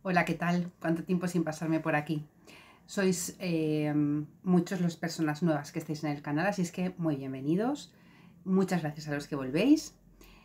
Hola, ¿qué tal? ¿Cuánto tiempo sin pasarme por aquí? Sois muchos las personas nuevas que estáis en el canal, así es que muy bienvenidos. Muchas gracias a los que volvéis.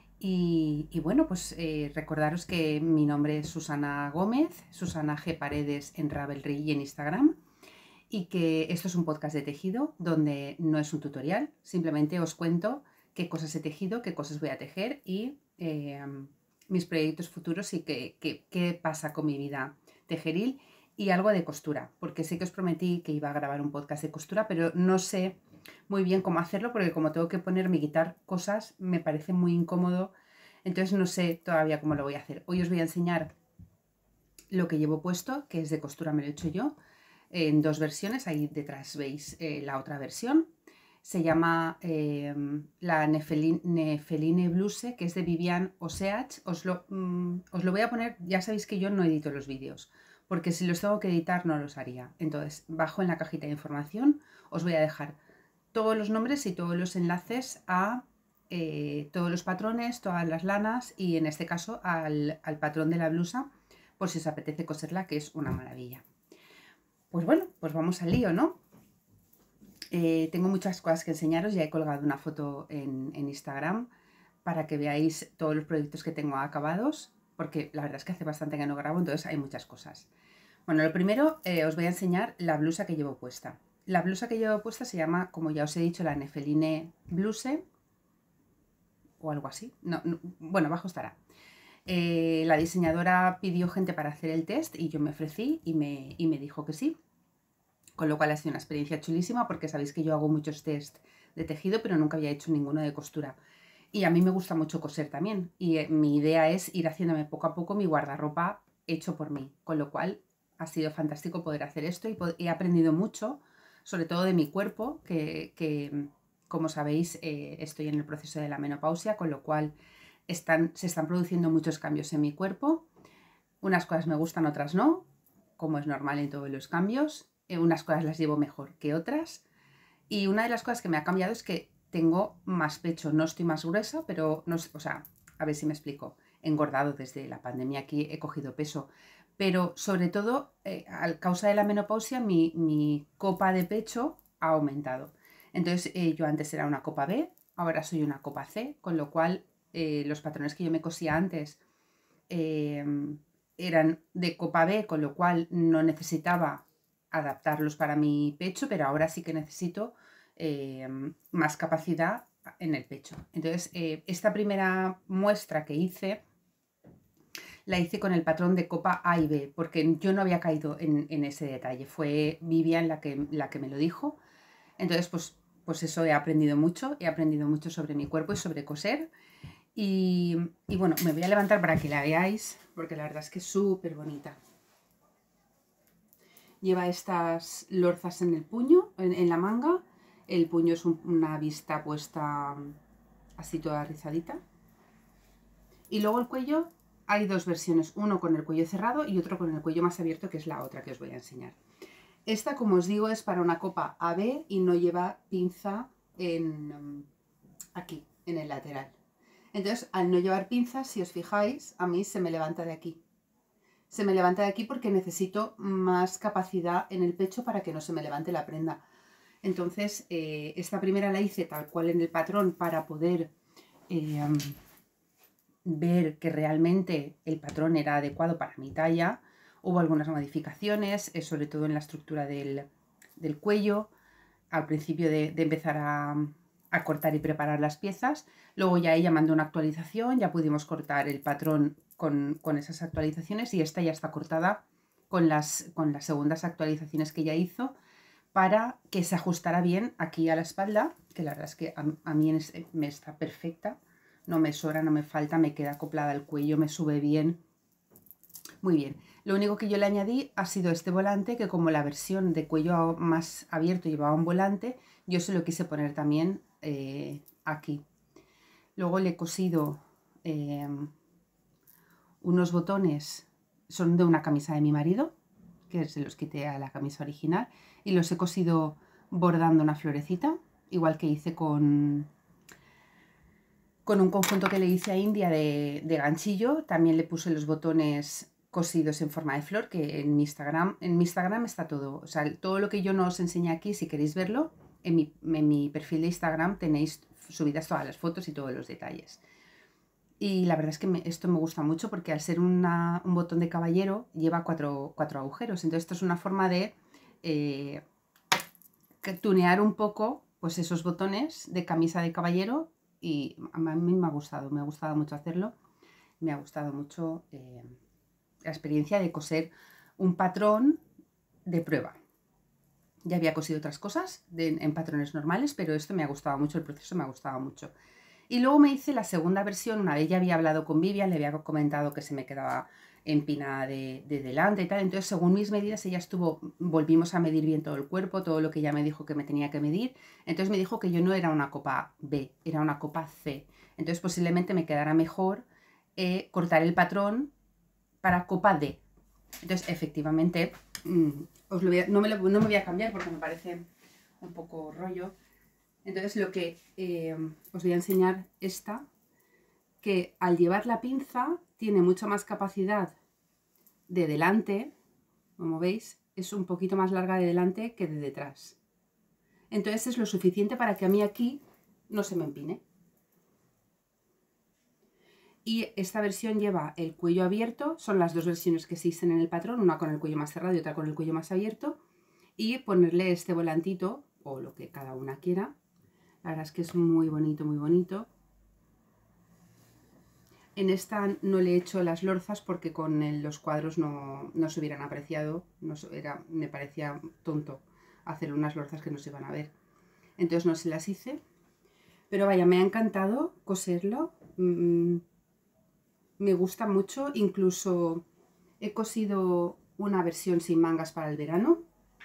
Y bueno, pues recordaros que mi nombre es Susana Gómez, Susana G. Paredes en Ravelry y en Instagram, y que esto es un podcast de tejido donde no es un tutorial, simplemente os cuento qué cosas he tejido, qué cosas voy a tejer y mis proyectos futuros y qué pasa con mi vida tejeril y algo de costura, porque sé que os prometí que iba a grabar un podcast de costura, pero no sé muy bien cómo hacerlo porque como tengo que ponerme y quitar cosas me parece muy incómodo, entonces no sé todavía cómo lo voy a hacer. Hoy os voy a enseñar lo que llevo puesto, que es de costura, me lo he hecho yo, en dos versiones. Ahí detrás veis la otra versión. Se llama la Nefeline Bluse, que es de Vivian Oseach. Os lo voy a poner, ya sabéis que yo no edito los vídeos, porque si los tengo que editar no los haría. Entonces, bajo en la cajita de información os voy a dejar todos los nombres y todos los enlaces a todos los patrones, todas las lanas y en este caso al patrón de la blusa, por si os apetece coserla, que es una maravilla. Pues bueno, pues vamos al lío, ¿no? Tengo muchas cosas que enseñaros, ya he colgado una foto en Instagram para que veáis todos los proyectos que tengo acabados, porque la verdad es que hace bastante que no grabo, entonces hay muchas cosas. Bueno, lo primero os voy a enseñar la blusa que llevo puesta. La blusa que llevo puesta se llama, como ya os he dicho, la Nefeline Bluse, o algo así. Bueno, abajo estará. La diseñadora pidió gente para hacer el test y yo me ofrecí y me dijo que sí. Con lo cual ha sido una experiencia chulísima porque sabéis que yo hago muchos test de tejido, pero nunca había hecho ninguno de costura. Y a mí me gusta mucho coser también. Y mi idea es ir haciéndome poco a poco mi guardarropa hecho por mí. Con lo cual ha sido fantástico poder hacer esto y he aprendido mucho, sobre todo de mi cuerpo, que como sabéis, estoy en el proceso de la menopausia, con lo cual se están produciendo muchos cambios en mi cuerpo. Unas cosas me gustan, otras no, como es normal en todos los cambios. Unas cosas las llevo mejor que otras. Y una de las cosas que me ha cambiado es que tengo más pecho. No estoy más gruesa, pero no, o sea, a ver si me explico. He engordado desde la pandemia, aquí he cogido peso. Pero sobre todo, a causa de la menopausia, mi copa de pecho ha aumentado. Entonces, yo antes era una copa B, ahora soy una copa C, con lo cual los patrones que yo me cosía antes eh, eran de copa B, con lo cual no necesitaba adaptarlos para mi pecho, pero ahora sí que necesito más capacidad en el pecho. Entonces, esta primera muestra que hice, la hice con el patrón de copa A y B, porque yo no había caído en ese detalle. Fue Vivian la que me lo dijo. Entonces, pues eso he aprendido mucho sobre mi cuerpo y sobre coser. Y bueno, me voy a levantar para que la veáis, porque la verdad es que es súper bonita. Lleva estas lorzas en el puño, en la manga. El puño es una vista puesta así toda rizadita. Y luego el cuello, hay dos versiones, uno con el cuello cerrado y otro con el cuello más abierto, que es la otra que os voy a enseñar. Esta, como os digo, es para una copa AB y no lleva pinza aquí, en el lateral. Entonces, al no llevar pinzas, si os fijáis, a mí se me levanta de aquí. Se me levanta de aquí porque necesito más capacidad en el pecho para que no se me levante la prenda. Entonces, esta primera la hice tal cual en el patrón para poder ver que realmente el patrón era adecuado para mi talla. Hubo algunas modificaciones, sobre todo en la estructura del cuello, al principio de empezar a cortar y preparar las piezas. Luego ya ella mandó una actualización, ya pudimos cortar el patrón con esas actualizaciones y esta ya está cortada con las segundas actualizaciones que ella hizo para que se ajustara bien aquí a la espalda, que la verdad es que a mí me está perfecta, no me sobra, no me falta, me queda acoplada al cuello, me sube bien, muy bien. Lo único que yo le añadí ha sido este volante, que como la versión de cuello más abierto llevaba un volante, yo se lo quise poner también aquí. Luego le he cosido unos botones, son de una camisa de mi marido, que se los quité a la camisa original, y los he cosido bordando una florecita, igual que hice con un conjunto que le hice a India de ganchillo. También le puse los botones cosidos en forma de flor, que en mi Instagram está todo. O sea, todo lo que yo no os enseñé aquí, si queréis verlo, en mi perfil de Instagram tenéis subidas todas las fotos y todos los detalles. Y la verdad es que esto me gusta mucho porque al ser un botón de caballero lleva cuatro agujeros. Entonces esto es una forma de tunear un poco pues esos botones de camisa de caballero, y a mí me ha gustado mucho hacerlo. Me ha gustado mucho la experiencia de coser un patrón de prueba. Ya había cosido otras cosas en patrones normales, pero esto me ha gustado mucho, el proceso me ha gustado mucho. Y luego me hice la segunda versión. Una vez ya había hablado con Vivian, le había comentado que se me quedaba empinada de delante y tal. Entonces, según mis medidas, volvimos a medir bien todo el cuerpo, todo lo que ella me dijo que me tenía que medir. Entonces me dijo que yo no era una copa B, era una copa C. Entonces posiblemente me quedara mejor cortar el patrón para copa D. Entonces, efectivamente, no me voy a cambiar porque me parece un poco rollo. Entonces lo que os voy a enseñar esta, que al llevar la pinza tiene mucha más capacidad de delante, como veis, es un poquito más larga de delante que de detrás. Entonces es lo suficiente para que a mí aquí no se me empine. Y esta versión lleva el cuello abierto, son las dos versiones que existen en el patrón, una con el cuello más cerrado y otra con el cuello más abierto, y ponerle este volantito, o lo que cada una quiera. La verdad es que es muy bonito, muy bonito. En esta no le he hecho las lorzas porque con los cuadros no se hubieran apreciado, me parecía tonto hacer unas lorzas que no se iban a ver. Entonces no se las hice, pero vaya, me ha encantado coserlo. Me gusta mucho, incluso he cosido una versión sin mangas para el verano.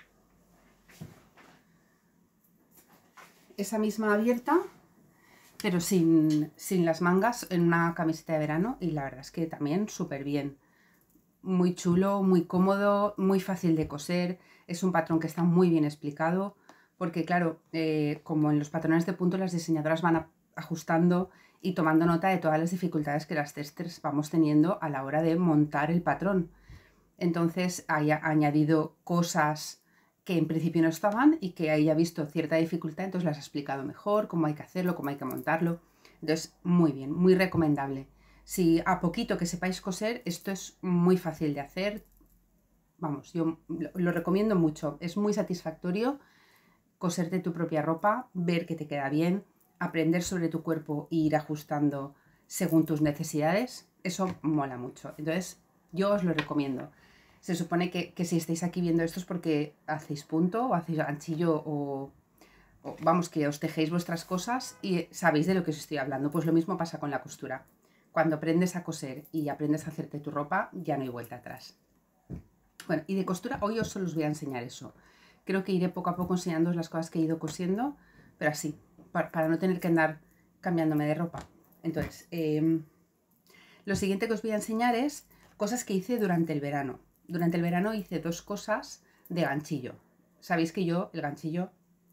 Esa misma abierta, pero sin las mangas, en una camiseta de verano, y la verdad es que también súper bien. Muy chulo, muy cómodo, muy fácil de coser. Es un patrón que está muy bien explicado, porque claro, como en los patrones de punto, las diseñadoras van ajustando y tomando nota de todas las dificultades que las testers vamos teniendo a la hora de montar el patrón. Entonces ha añadido cosas que en principio no estaban y que haya visto cierta dificultad, entonces las ha explicado mejor, cómo hay que hacerlo, cómo hay que montarlo. Entonces, muy bien, muy recomendable. Si a poquito que sepáis coser, esto es muy fácil de hacer. Vamos, yo lo recomiendo mucho. Es muy satisfactorio coserte tu propia ropa, ver que te queda bien, aprender sobre tu cuerpo e ir ajustando según tus necesidades. Eso mola mucho. Entonces, yo os lo recomiendo. Se supone que si estáis aquí viendo esto es porque hacéis punto o hacéis ganchillo o vamos, que os tejéis vuestras cosas y sabéis de lo que os estoy hablando. Pues lo mismo pasa con la costura. Cuando aprendes a coser y aprendes a hacerte tu ropa, ya no hay vuelta atrás. Bueno, y de costura hoy os solo os voy a enseñar eso. Creo que iré poco a poco enseñándoos las cosas que he ido cosiendo, pero así, para no tener que andar cambiándome de ropa. Entonces, lo siguiente que os voy a enseñar es cosas que hice durante el verano. Durante el verano hice dos cosas de ganchillo. Sabéis que yo, el ganchillo,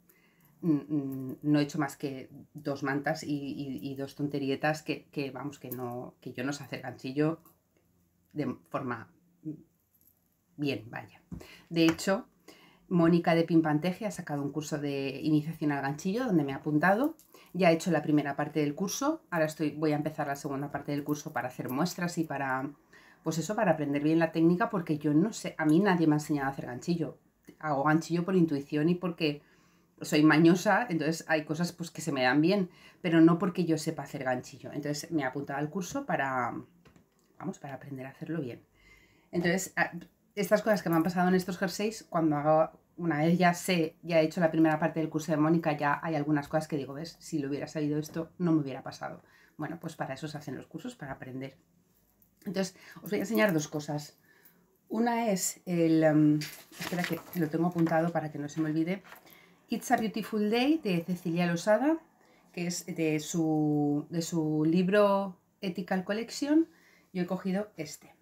no he hecho más que dos mantas y dos tonterietas vamos, que yo no sé hacer ganchillo de forma bien, vaya. De hecho, Mónica de Pimpanteje ha sacado un curso de iniciación al ganchillo donde me he apuntado. Ya he hecho la primera parte del curso, ahora voy a empezar la segunda parte del curso para hacer muestras y pues eso, para aprender bien la técnica, porque yo no sé, a mí nadie me ha enseñado a hacer ganchillo. Hago ganchillo por intuición y porque soy mañosa, entonces hay cosas pues que se me dan bien, pero no porque yo sepa hacer ganchillo. Entonces me he apuntado al curso para aprender a hacerlo bien. Entonces, estas cosas que me han pasado en estos jerseys, una vez ya he hecho la primera parte del curso de Mónica, ya hay algunas cosas que digo, ves, si lo hubiera sabido esto, no me hubiera pasado. Bueno, pues para eso se hacen los cursos, para aprender. Entonces, os voy a enseñar dos cosas. Una es espera que lo tengo apuntado para que no se me olvide. It's a Beautiful Day de Cecilia Losada, que es de su libro Ethical Collection. Yo he cogido este.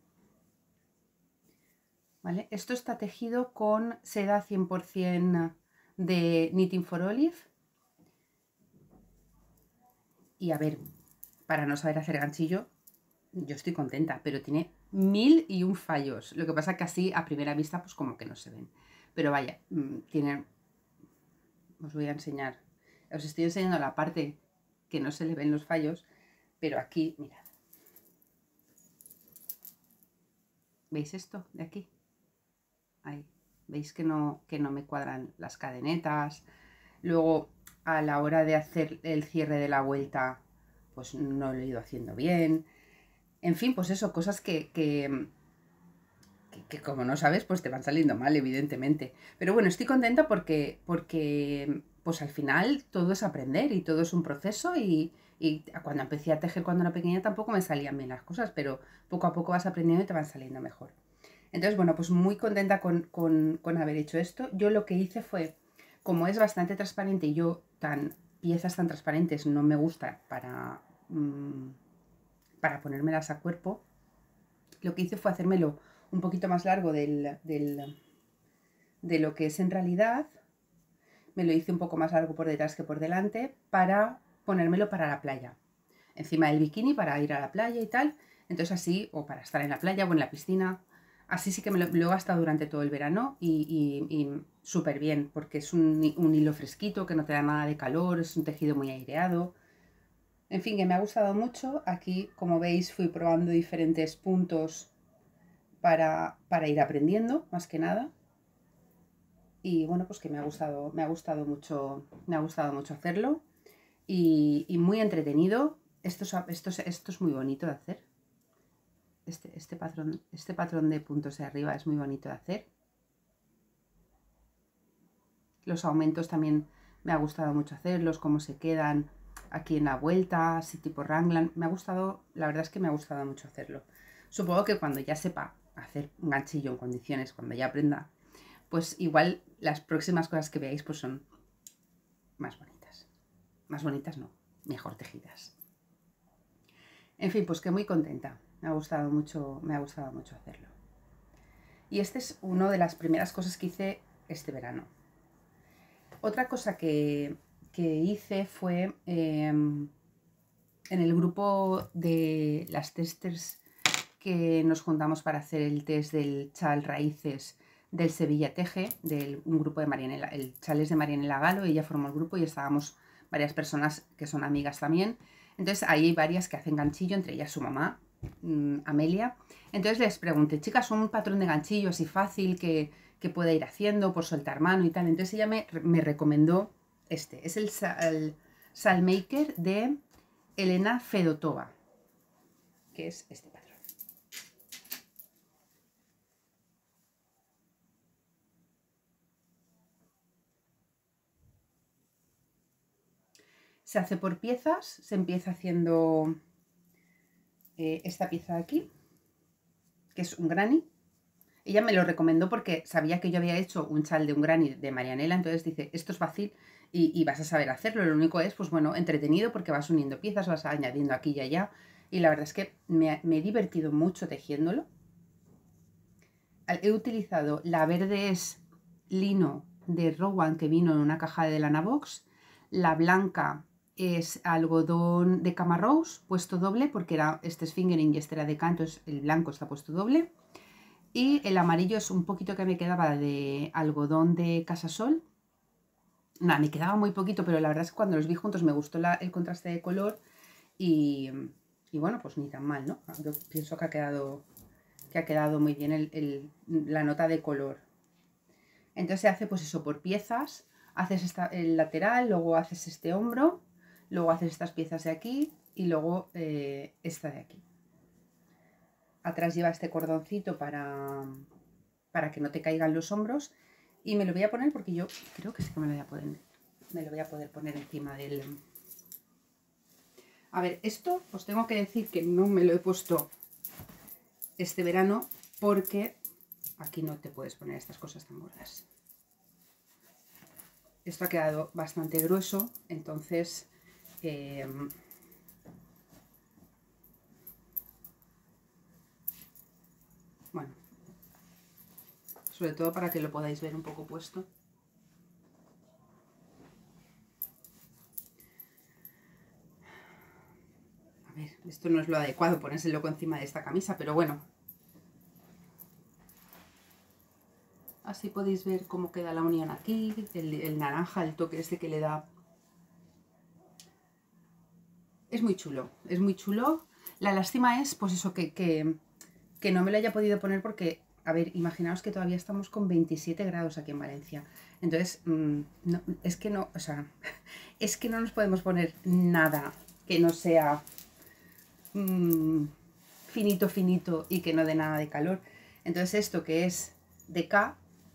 ¿Vale? Esto está tejido con seda 100% de Knitting for Olive. Y a ver, para no saber hacer ganchillo, yo estoy contenta, pero tiene 1001 fallos. Lo que pasa que así a primera vista pues como que no se ven. Pero vaya, tienen... Os voy a enseñar. Os estoy enseñando la parte que no se le ven los fallos, pero aquí, mirad. ¿Veis esto de aquí? Ahí. ¿Veis que no me cuadran las cadenetas? Luego, a la hora de hacer el cierre de la vuelta, pues no lo he ido haciendo bien. En fin, pues eso, cosas que como no sabes, pues te van saliendo mal, evidentemente. Pero bueno, estoy contenta porque pues al final todo es aprender y todo es un proceso y cuando empecé a tejer cuando era pequeña tampoco me salían bien las cosas, pero poco a poco vas aprendiendo y te van saliendo mejor. Entonces, bueno, pues muy contenta con haber hecho esto. Yo lo que hice fue, como es bastante transparente y yo piezas tan transparentes no me gusta para ponérmelas a cuerpo, lo que hice fue hacérmelo un poquito más largo de lo que es en realidad. Me lo hice un poco más largo por detrás que por delante para ponérmelo para la playa. Encima del bikini para ir a la playa y tal. Entonces así, o para estar en la playa o en la piscina. Así sí que lo he gastado durante todo el verano y súper bien, porque es un hilo fresquito, que no te da nada de calor, es un tejido muy aireado. En fin, que me ha gustado mucho. Aquí, como veis, fui probando diferentes puntos para ir aprendiendo, más que nada. Y bueno, pues que me ha gustado mucho hacerlo. Y muy entretenido. Esto es muy bonito de hacer. Este patrón de puntos de arriba es muy bonito de hacer. Los aumentos también me ha gustado mucho hacerlos, cómo se quedan aquí en la vuelta, así tipo Raglan. Me ha gustado, la verdad es que me ha gustado mucho hacerlo. Supongo que cuando ya sepa hacer un ganchillo en condiciones, cuando ya aprenda, pues igual las próximas cosas que veáis pues son más bonitas. Más bonitas no, mejor tejidas. En fin, pues que muy contenta. Me ha gustado mucho hacerlo. Y esta es una de las primeras cosas que hice este verano. Otra cosa que hice fue en el grupo de las testers que nos juntamos para hacer el test del chal raíces del Sevilla Teje, un grupo de Marianela. El chal es de Marianela Galo, ella formó el grupo y estábamos varias personas que son amigas también. Entonces ahí hay varias que hacen ganchillo, entre ellas su mamá, Amelia. Entonces les pregunté, chicas, un patrón de ganchillo así fácil que pueda ir haciendo por soltar mano y tal. Entonces ella me recomendó este. Es el Salmaker de Elena Fedotova, que es este patrón. Se hace por piezas, se empieza haciendo esta pieza de aquí, que es un granny. Ella me lo recomendó porque sabía que yo había hecho un chal de un granny de Marianela, entonces dice, esto es fácil y vas a saber hacerlo. Lo único es, pues bueno, entretenido porque vas uniendo piezas, vas añadiendo aquí y allá. Y la verdad es que me he divertido mucho tejiéndolo. He utilizado la verde es lino de Rowan que vino en una caja de Lana Box. La blanca es algodón de Camarose puesto doble porque este es fingering y este era de canto, entonces el blanco está puesto doble. Y el amarillo es un poquito que me quedaba de algodón de Casasol. Nada, me quedaba muy poquito, pero la verdad es que cuando los vi juntos me gustó el contraste de color y bueno, pues ni tan mal, ¿no? Yo pienso que ha quedado muy bien la nota de color. Entonces se hace pues eso por piezas, haces el lateral, luego haces este hombro, luego haces estas piezas de aquí y luego esta de aquí. Atrás lleva este cordoncito para que no te caigan los hombros y me lo voy a poner porque yo creo que sí que me lo voy a poder poner encima del... A ver, esto os tengo que decir que no me lo he puesto este verano porque aquí no te puedes poner estas cosas tan gordas. Esto ha quedado bastante grueso, entonces bueno, sobre todo para que lo podáis ver un poco puesto. A ver, esto no es lo adecuado ponérselo encima de esta camisa, pero bueno, Así podéis ver cómo queda la unión aquí, el naranja, el toque este que le da. Es muy chulo, es muy chulo. La lástima es, pues eso, que no me lo haya podido poner porque, a ver, imaginaos que todavía estamos con 27 grados aquí en Valencia. Entonces, no, es que no, o sea, es que no nos podemos poner nada que no sea finito, finito y que no dé nada de calor. Entonces esto que es de K,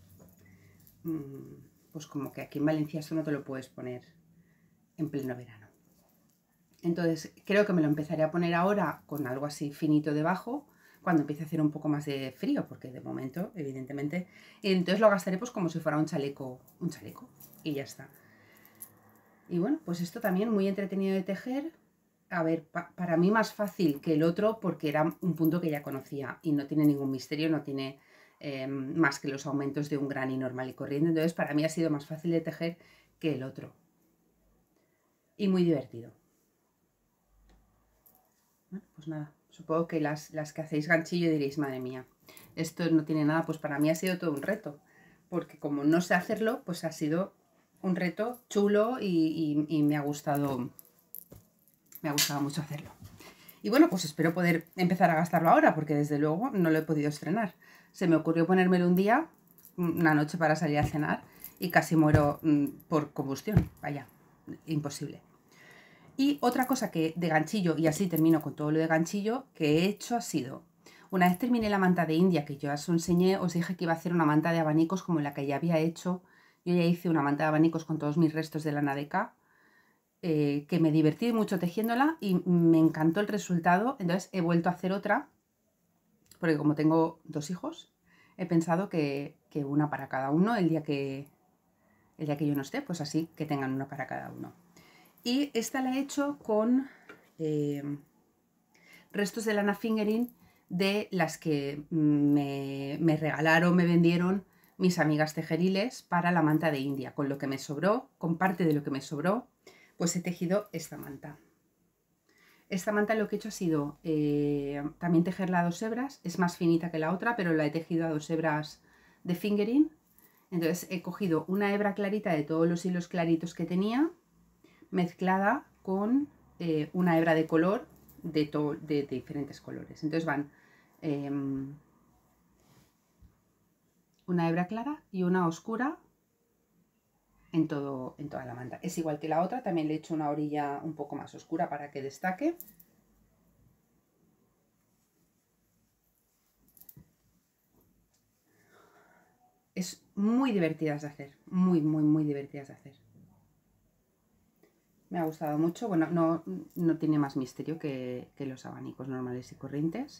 pues como que aquí en Valencia esto no te lo puedes poner en pleno verano. Entonces creo que me lo empezaré a poner ahora con algo así finito debajo, cuando empiece a hacer un poco más de frío, porque de momento, evidentemente, y entonces lo gastaré pues como si fuera un chaleco, y ya está. Y bueno, pues esto también muy entretenido de tejer. A ver, para mí más fácil que el otro porque era un punto que ya conocía y no tiene ningún misterio, no tiene más que los aumentos de un granny normal y corriente. Entonces para mí ha sido más fácil de tejer que el otro. Y muy divertido. Bueno, pues nada, supongo que las que hacéis ganchillo diréis, madre mía, esto no tiene nada, pues para mí ha sido todo un reto. Porque como no sé hacerlo, pues ha sido un reto chulo y me ha gustado mucho hacerlo. Y bueno, pues espero poder empezar a gastarlo ahora, porque desde luego no lo he podido estrenar. Se me ocurrió ponérmelo un día, una noche para salir a cenar, y casi muero por combustión. Vaya, imposible. Y otra cosa que de ganchillo, y así termino con todo lo de ganchillo, que he hecho ha sido, una vez terminé la manta de India, que yo os enseñé, os dije que iba a hacer una manta de abanicos como la que ya había hecho. Yo ya hice una manta de abanicos con todos mis restos de lana de K, que me divertí mucho tejiéndola y me encantó el resultado. Entonces he vuelto a hacer otra, porque como tengo 2 hijos, he pensado que una para cada uno el día que yo no esté, pues así que tengan una para cada uno. Y esta la he hecho con restos de lana fingering de las que me regalaron, me vendieron mis amigas tejeriles para la manta de India. Con lo que me sobró, con parte de lo que me sobró, pues he tejido esta manta. Esta manta lo que he hecho ha sido también tejerla a 2 hebras, es más finita que la otra, pero la he tejido a 2 hebras de fingering. Entonces he cogido una hebra clarita de todos los hilos claritos que tenía, mezclada con una hebra de color de diferentes colores. Entonces van una hebra clara y una oscura en toda la manta. Es igual que la otra, también le he hecho una orilla un poco más oscura para que destaque. Es muy divertidas de hacer, muy, muy, muy divertidas de hacer. Me ha gustado mucho. Bueno, no tiene más misterio que los abanicos normales y corrientes.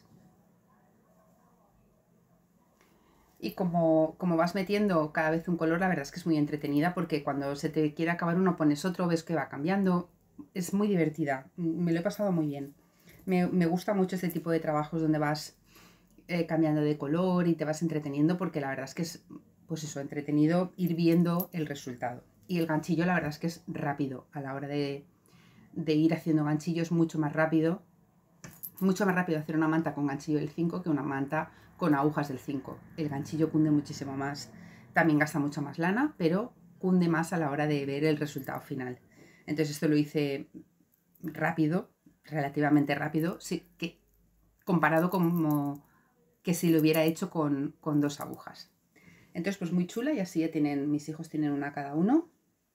Y como vas metiendo cada vez un color, la verdad es que es muy entretenida porque cuando se te quiere acabar uno pones otro, ves que va cambiando. Es muy divertida, me lo he pasado muy bien. Me gusta mucho este tipo de trabajos donde vas cambiando de color y te vas entreteniendo porque la verdad es que es, pues eso, entretenido ir viendo el resultado. Y el ganchillo la verdad es que es rápido a la hora de ir haciendo ganchillos, mucho más rápido hacer una manta con ganchillo del 5 que una manta con agujas del 5. El ganchillo cunde muchísimo más, también gasta mucha más lana, pero cunde más a la hora de ver el resultado final. Entonces esto lo hice rápido, relativamente rápido, sí, que comparado como que si lo hubiera hecho con 2 agujas. Entonces pues muy chula y así ya tienen, mis hijos tienen una cada uno.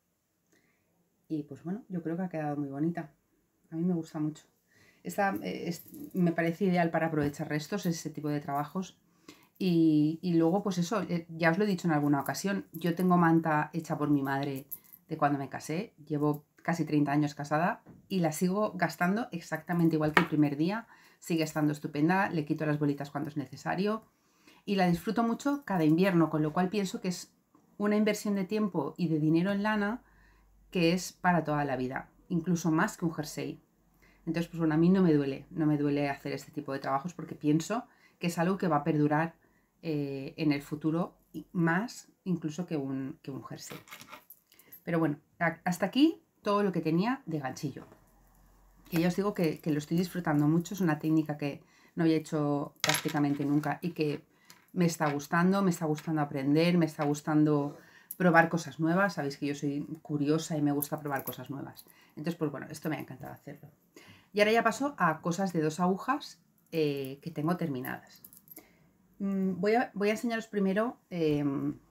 Y pues bueno, yo creo que ha quedado muy bonita. A mí me gusta mucho. Esta me parece ideal para aprovechar restos, ese tipo de trabajos. Y luego, pues eso, ya os lo he dicho en alguna ocasión, yo tengo manta hecha por mi madre de cuando me casé, llevo casi 30 años casada y la sigo gastando exactamente igual que el primer día, sigue estando estupenda, le quito las bolitas cuando es necesario y la disfruto mucho cada invierno, con lo cual pienso que es una inversión de tiempo y de dinero en lana que es para toda la vida, incluso más que un jersey. Entonces, pues bueno, a mí no me duele hacer este tipo de trabajos porque pienso que es algo que va a perdurar en el futuro más incluso que un jersey. Pero bueno, hasta aquí todo lo que tenía de ganchillo. Que ya os digo que lo estoy disfrutando mucho, es una técnica que no había hecho prácticamente nunca y que me está gustando aprender, me está gustando probar cosas nuevas. Sabéis que yo soy curiosa y me gusta probar cosas nuevas. Entonces, pues bueno, esto me ha encantado hacerlo. Y ahora ya paso a cosas de 2 agujas que tengo terminadas. Voy a enseñaros primero, he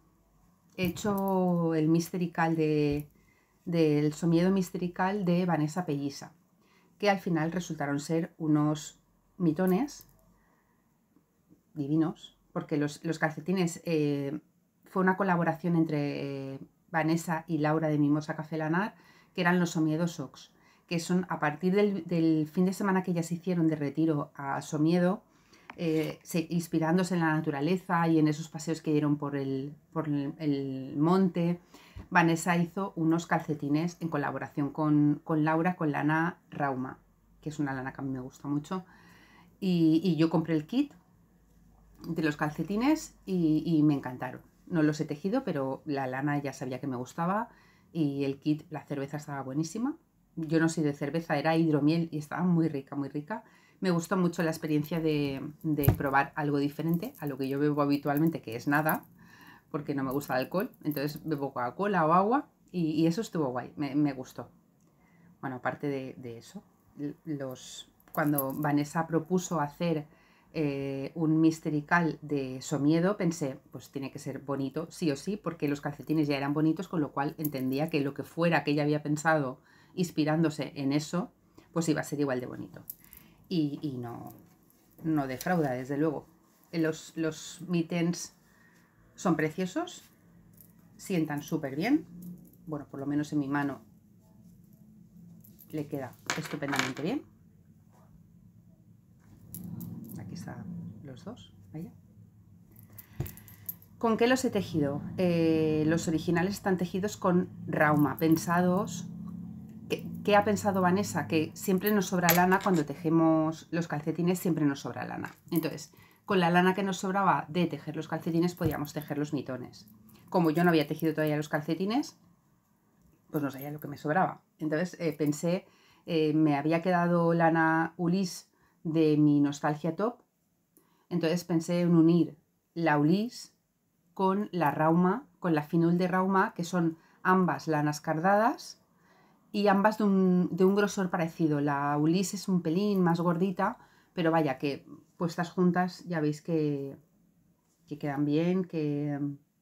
hecho el Mystery Call del somiedo Mystery Call de Vanessa Pellisa, que al final resultaron ser unos mitones divinos, porque los calcetines fue una colaboración entre Vanessa y Laura de Mimosa Café Lanar, que eran los Somiedo Socks, que son a partir del fin de semana que ellas hicieron de retiro a Somiedo, inspirándose en la naturaleza y en esos paseos que dieron por el monte. Vanessa hizo unos calcetines en colaboración con Laura, con lana Rauma, que es una lana que a mí me gusta mucho, y yo compré el kit de los calcetines y me encantaron. No los he tejido, pero la lana ya sabía que me gustaba y el kit, la cerveza estaba buenísima. Yo no soy de cerveza, era hidromiel y estaba muy rica, muy rica. Me gustó mucho la experiencia de probar algo diferente a lo que yo bebo habitualmente, que es nada, porque no me gusta el alcohol. Entonces bebo Coca-Cola o agua y eso estuvo guay, me gustó. Bueno, aparte de eso, cuando Vanessa propuso hacer un Mystery Call de Somiedo, pensé, pues tiene que ser bonito, sí o sí, porque los calcetines ya eran bonitos, con lo cual entendía que lo que fuera que ella había pensado inspirándose en eso, pues iba a ser igual de bonito. Y no defrauda, desde luego. Los mittens son preciosos, sientan súper bien, bueno, por lo menos en mi mano le queda estupendamente bien. Aquí están los dos, vaya. ¿Con qué los he tejido? Los originales están tejidos con Rauma, pensados. ¿Qué ha pensado Vanessa? Que siempre nos sobra lana cuando tejemos los calcetines, siempre nos sobra lana. Entonces, con la lana que nos sobraba de tejer los calcetines, podíamos tejer los mitones. Como yo no había tejido todavía los calcetines, pues no sabía lo que me sobraba. Entonces pensé, me había quedado lana Ulis de mi Nostalgia Top. Entonces pensé en unir la Ulis con la Rauma, con la Finul de Rauma, que son ambas lanas cardadas y ambas de un grosor parecido. La Ulis es un pelín más gordita, pero vaya, que puestas juntas ya veis que quedan bien, que...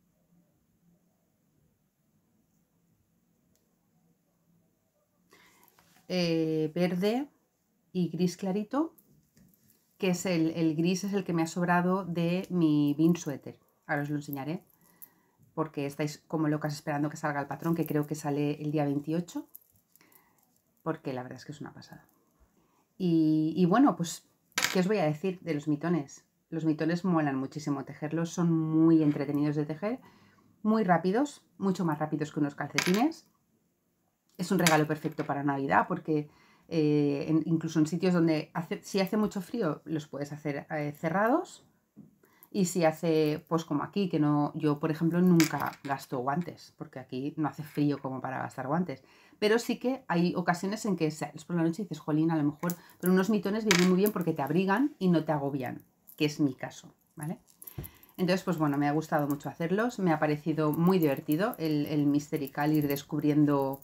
verde y gris clarito, que es el gris es el que me ha sobrado de mi bean sweater. Ahora os lo enseñaré, porque estáis como locas esperando que salga el patrón, que creo que sale el día 28, porque la verdad es que es una pasada. Y bueno, pues, ¿qué os voy a decir de los mitones? Los mitones molan muchísimo tejerlos, son muy entretenidos de tejer, muy rápidos, mucho más rápidos que unos calcetines. Es un regalo perfecto para Navidad porque incluso en sitios donde si hace mucho frío los puedes hacer cerrados, y si hace, pues como aquí, que no, yo por ejemplo nunca gasto guantes porque aquí no hace frío como para gastar guantes, pero sí que hay ocasiones en que sales por la noche y dices, jolín, a lo mejor, pero unos mitones vienen muy bien porque te abrigan y no te agobian, que es mi caso, ¿vale? Entonces, pues bueno, me ha gustado mucho hacerlos, me ha parecido muy divertido el Mystery Call, ir descubriendo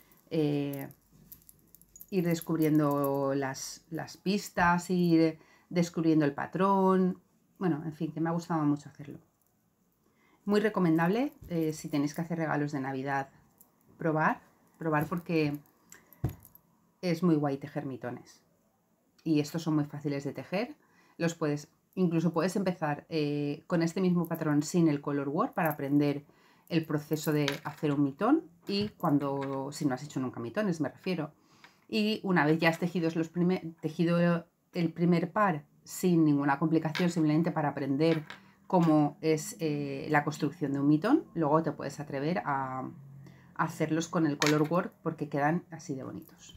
las pistas, ir descubriendo el patrón. Bueno, en fin, que me ha gustado mucho hacerlo. Muy recomendable si tenéis que hacer regalos de Navidad, probar porque es muy guay tejer mitones. Y estos son muy fáciles de tejer. Incluso puedes empezar con este mismo patrón sin el Color Work para aprender el proceso de hacer un mitón, y si no has hecho nunca mitones, me refiero. Y una vez ya has tejido el primer par sin ninguna complicación, simplemente para aprender cómo es la construcción de un mitón, luego te puedes atrever a hacerlos con el Color Work porque quedan así de bonitos.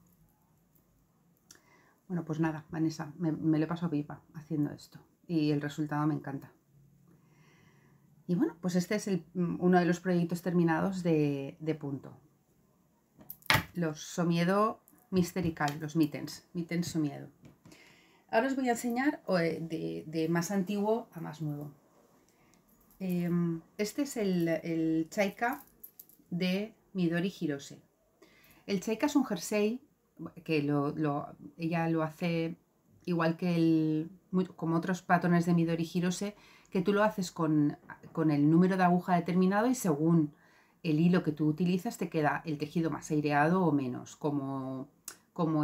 Bueno, pues nada, Vanessa, me lo he pasado pipa haciendo esto y el resultado me encanta. Y bueno, pues este es uno de los proyectos terminados de punto. Los Somiedo Mystery Call, los mittens Somiedo. Ahora os voy a enseñar de más antiguo a más nuevo. Este es el Chaika de Midori Hirose. El Chaika es un jersey que ella lo hace igual que como otros patrones de Midori Hirose, que tú lo haces con el número de aguja determinado y según el hilo que tú utilizas te queda el tejido más aireado o menos, como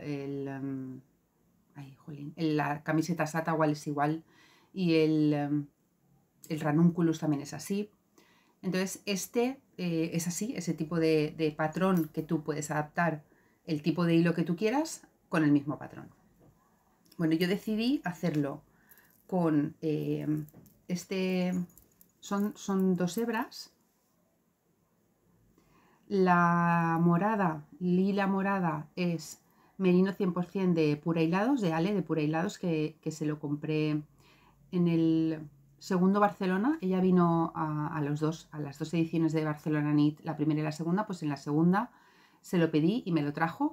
la camiseta Sata igual es igual y el ranunculus también es así. Entonces es así, ese tipo de patrón que tú puedes adaptar el tipo de hilo que tú quieras con el mismo patrón. Bueno, yo decidí hacerlo con son 2 hebras. La morada, lila morada, es merino 100% de Pura Hilados, de Ale, de Pura Hilados, que se lo compré en el segundo Barcelona. Ella vino a las dos ediciones de Barcelona Knit, la primera y la segunda. Pues en la segunda se lo pedí y me lo trajo.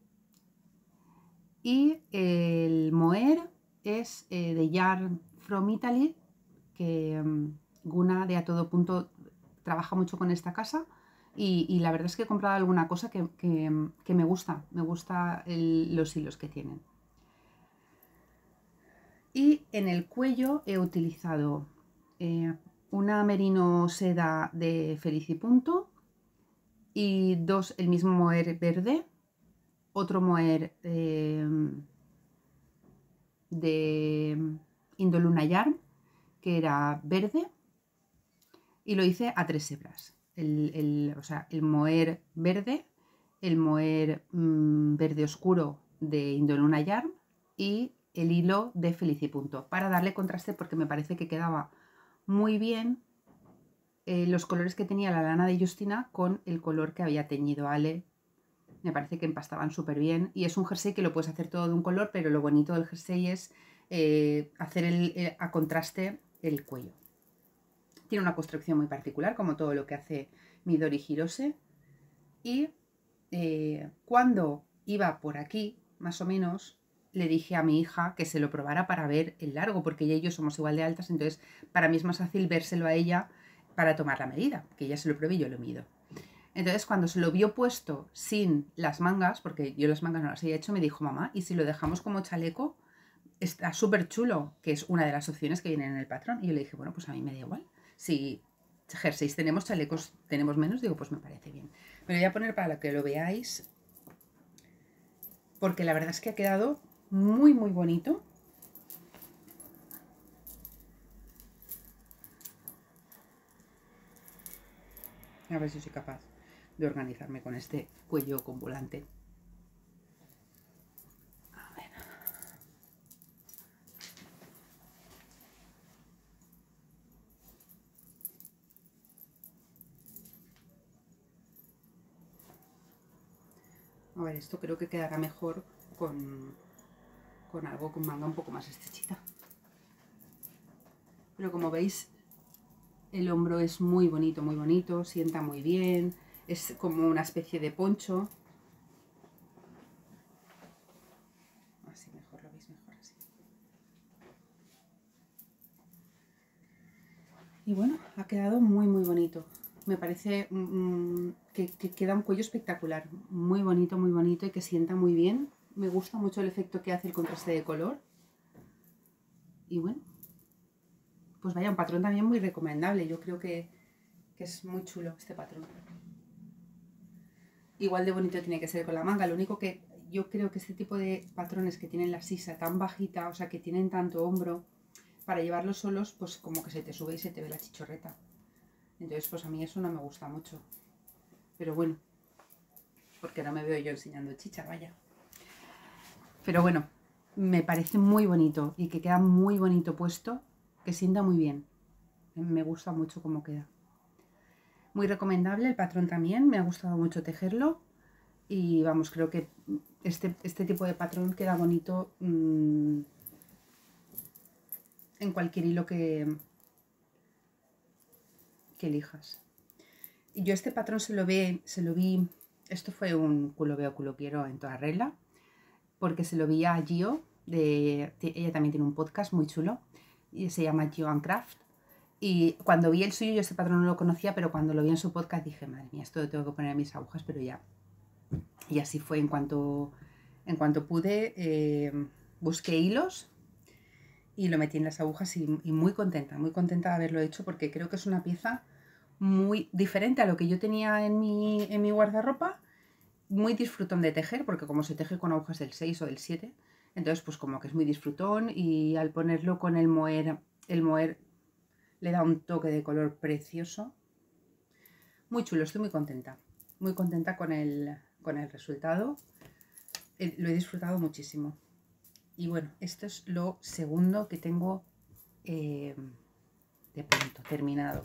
Y el mohair es de Yarn from Italy, que Guna de A Todo Punto trabaja mucho con esta casa. Y la verdad es que he comprado alguna cosa que me gusta los hilos que tienen. Y en el cuello he utilizado una merino seda de Felicipunto y el mismo mohair verde, otro mohair de Indoluna Yarn, que era verde, y lo hice a 3 hebras. O sea, el mohair verde, el mohair verde oscuro de Indoluna Yarn y el hilo de Felicipunto, para darle contraste, porque me parece que quedaba muy bien los colores que tenía la lana de Justina con el color que había teñido Ale. Me parece que empastaban súper bien, y es un jersey que lo puedes hacer todo de un color, pero lo bonito del jersey es hacer a contraste el cuello. Tiene una construcción muy particular, como todo lo que hace Midori Hirose. Y cuando iba por aquí, más o menos, le dije a mi hija que se lo probara para ver el largo, porque ella y yo somos igual de altas, entonces para mí es más fácil vérselo a ella para tomar la medida, que ella se lo pruebe y yo lo mido. Entonces, cuando se lo vio puesto sin las mangas, porque yo las mangas no las había hecho, me dijo: mamá, ¿y si lo dejamos como chaleco? Está súper chulo, que es una de las opciones que vienen en el patrón. Y yo le dije: bueno, pues a mí me da igual. Si jerseys tenemos, chalecos tenemos menos, digo, pues me parece bien. Me lo voy a poner para que lo veáis, porque la verdad es que ha quedado muy, muy bonito. A ver si soy capaz de organizarme con este cuello con volante. A ver. A ver, esto creo que quedará mejor con algo con manga un poco más estrechita. Pero como veis, el hombro es muy bonito, sienta muy bien, es como una especie de poncho. Así mejor, lo veis mejor así. Y bueno, ha quedado muy, muy bonito. Me parece que queda un cuello espectacular, muy bonito y que sienta muy bien. Me gusta mucho el efecto que hace el contraste de color. Y bueno, pues vaya, un patrón también muy recomendable. Yo creo que es muy chulo este patrón. Igual de bonito tiene que ser con la manga. Lo único que yo creo que este tipo de patrones que tienen la sisa tan bajita, o sea, que tienen tanto hombro, para llevarlos solos, pues como que se te sube y se te ve la chichorreta. Entonces, pues a mí eso no me gusta mucho. Pero bueno, porque no me veo yo enseñando chicha, vaya. Pero bueno, me parece muy bonito y que queda muy bonito puesto, que sienta muy bien. Me gusta mucho cómo queda. Muy recomendable el patrón también, me ha gustado mucho tejerlo. Y vamos, creo que este tipo de patrón queda bonito en cualquier hilo que elijas. Y yo este patrón se lo vi, esto fue un culo veo, culo quiero en toda regla, porque se lo vi a Gio ella también tiene un podcast muy chulo y se llama Joan Craft. Y cuando vi el suyo, yo este patrón no lo conocía, pero cuando lo vi en su podcast dije, madre mía, esto lo tengo que poner en mis agujas, pero ya. Y así fue, en cuanto pude, busqué hilos y lo metí en las agujas y muy contenta de haberlo hecho, porque creo que es una pieza muy diferente a lo que yo tenía en mi guardarropa, muy disfrutón de tejer, porque como se teje con agujas del 6 o del 7, entonces pues como que es muy disfrutón, y al ponerlo con el moher le da un toque de color precioso. Muy chulo, estoy muy contenta con el resultado. Lo he disfrutado muchísimo. Y bueno, esto es lo segundo que tengo de pronto, terminado.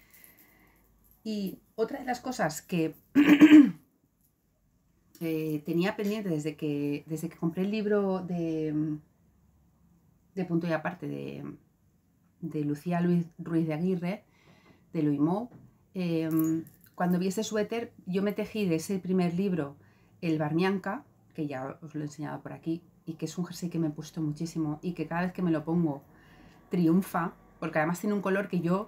Y otra de las cosas que tenía pendiente desde que compré el libro de Punto y Aparte de Lucía Ruiz de Aguirre, de Luimou, cuando vi ese suéter, yo me tejí de ese primer libro el Barmianca, que ya os lo he enseñado por aquí, y que es un jersey que me he puesto muchísimo y que cada vez que me lo pongo triunfa, porque además tiene un color que yo,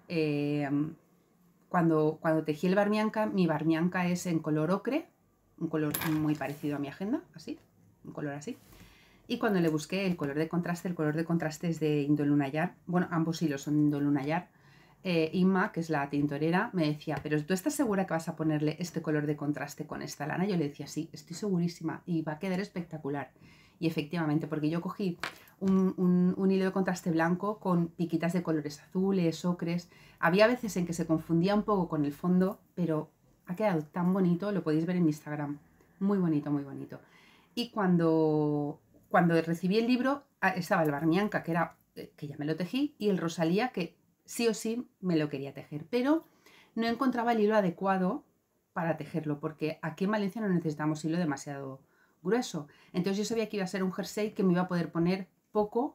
cuando tejí el Barmianca, mi Barmianca es en color ocre, un color muy parecido a mi agenda, así, un color así. Y cuando le busqué el color de contraste es de Indolunayar, bueno, ambos hilos son de Indolunayar. Inma, que es la tintorera, me decía, pero ¿tú estás segura que vas a ponerle este color de contraste con esta lana? Yo le decía, sí, estoy segurísima y va a quedar espectacular. Y efectivamente, porque yo cogí un hilo de contraste blanco con piquitas de colores azules, ocres. Había veces en que se confundía un poco con el fondo, pero ha quedado tan bonito, lo podéis ver en mi Instagram. Muy bonito, muy bonito. Y cuando recibí el libro, estaba el Barmianca, que ya me lo tejí, y el Rosalía, que sí o sí me lo quería tejer, pero no encontraba el hilo adecuado para tejerlo, porque aquí en Valencia no necesitamos hilo demasiado grueso. Entonces yo sabía que iba a ser un jersey que me iba a poder poner poco,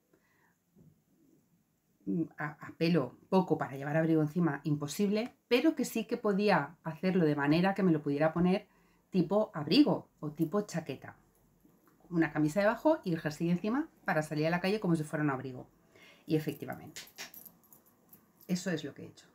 a pelo, poco para llevar abrigo encima, imposible, pero que sí que podía hacerlo de manera que me lo pudiera poner tipo abrigo o tipo chaqueta. Una camisa debajo y el jersey encima para salir a la calle como si fuera un abrigo. Y efectivamente, eso es lo que he hecho.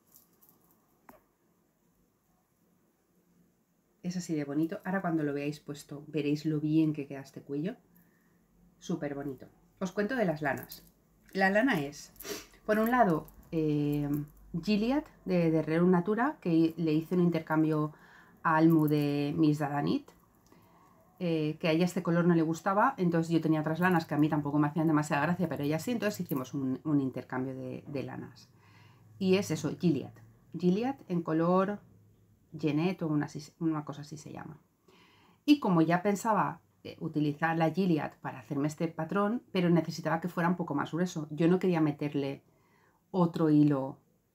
Es así de bonito. Ahora cuando lo veáis puesto veréis lo bien que queda este cuello. Súper bonito. Os cuento de las lanas. La lana es, por un lado, Gilead de Rerum Natura, que le hice un intercambio a Almu de Miss Dadanit, que a ella este color no le gustaba, entonces yo tenía otras lanas que a mí tampoco me hacían demasiada gracia, pero ella sí, entonces hicimos un intercambio de lanas. Y es eso, Gilead. Gilead en color Genet o una cosa así se llama. Y como ya pensaba utilizar la Gilead para hacerme este patrón, pero necesitaba que fuera un poco más grueso. Yo no quería meterle otro hilo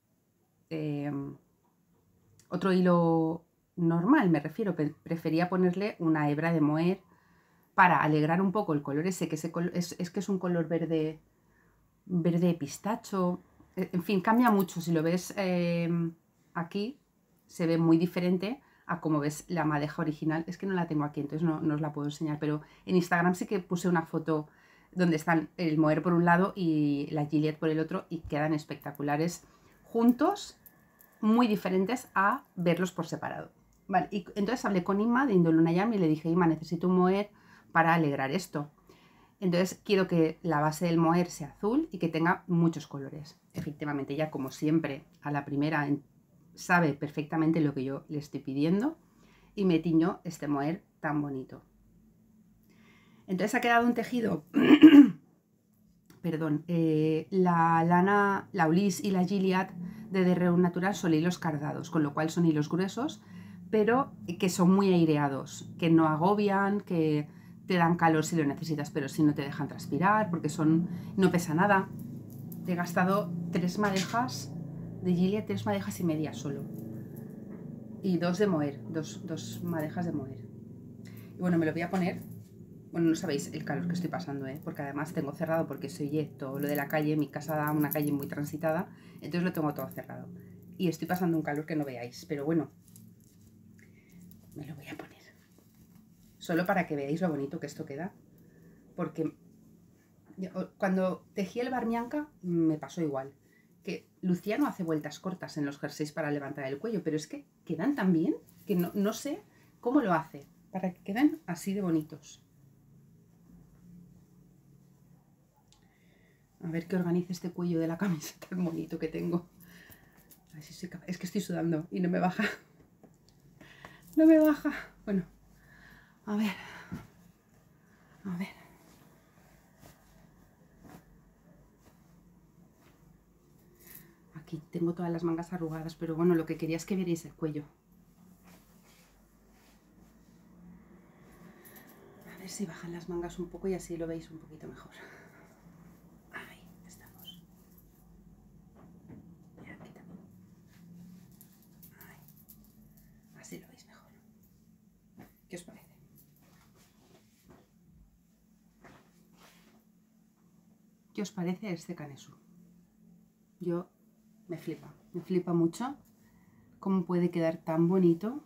normal, me refiero, prefería ponerle una hebra de moher para alegrar un poco el color ese, que es un color verde pistacho, en fin, cambia mucho. Si lo ves aquí, se ve muy diferente a como ves la madeja original. Es que no la tengo aquí, entonces no os la puedo enseñar, pero en Instagram sí que puse una foto donde están el moher por un lado y la Gilead por el otro, y quedan espectaculares juntos, muy diferentes a verlos por separado. Vale, y entonces hablé con Inma de Indolunayam y le dije, Inma, necesito un moher para alegrar esto. Entonces quiero que la base del moher sea azul y que tenga muchos colores. Efectivamente, ella, como siempre, a la primera sabe perfectamente lo que yo le estoy pidiendo y me tiñó este moher tan bonito. Entonces ha quedado un tejido perdón, la lana, la Ulis y la Gilead de Rerum Natural son hilos cardados, con lo cual son hilos gruesos, pero que son muy aireados, que no agobian, que te dan calor si lo necesitas, pero si no te dejan transpirar, porque no pesa nada. He gastado 3 madejas de Gilead, 3 madejas y media solo. Y 2 de moher, dos madejas de moher. Y bueno, me lo voy a poner. Bueno, no sabéis el calor que estoy pasando, porque además tengo cerrado, porque se oye todo lo de la calle. Mi casa da una calle muy transitada, entonces lo tengo todo cerrado. Y estoy pasando un calor que no veáis, pero bueno, me lo voy a poner. Solo para que veáis lo bonito que esto queda. porque cuando tejí el Barmianca me pasó igual, que Luciano hace vueltas cortas en los jerseys para levantar el cuello, pero es que quedan tan bien que no sé cómo lo hace para que queden así de bonitos. A ver que organice este cuello de la camisa tan bonito que tengo. A ver si soy capaz. Es que estoy sudando y no me baja. No me baja. Bueno, a ver. A ver. Aquí tengo todas las mangas arrugadas, pero bueno, lo que quería es que vierais el cuello. A ver si bajan las mangas un poco y así lo veis un poquito mejor. Ahí estamos. Y aquí también. Ahí. Así lo veis mejor. ¿Qué os parece? ¿Qué os parece este canesú? Yo me flipa mucho cómo puede quedar tan bonito.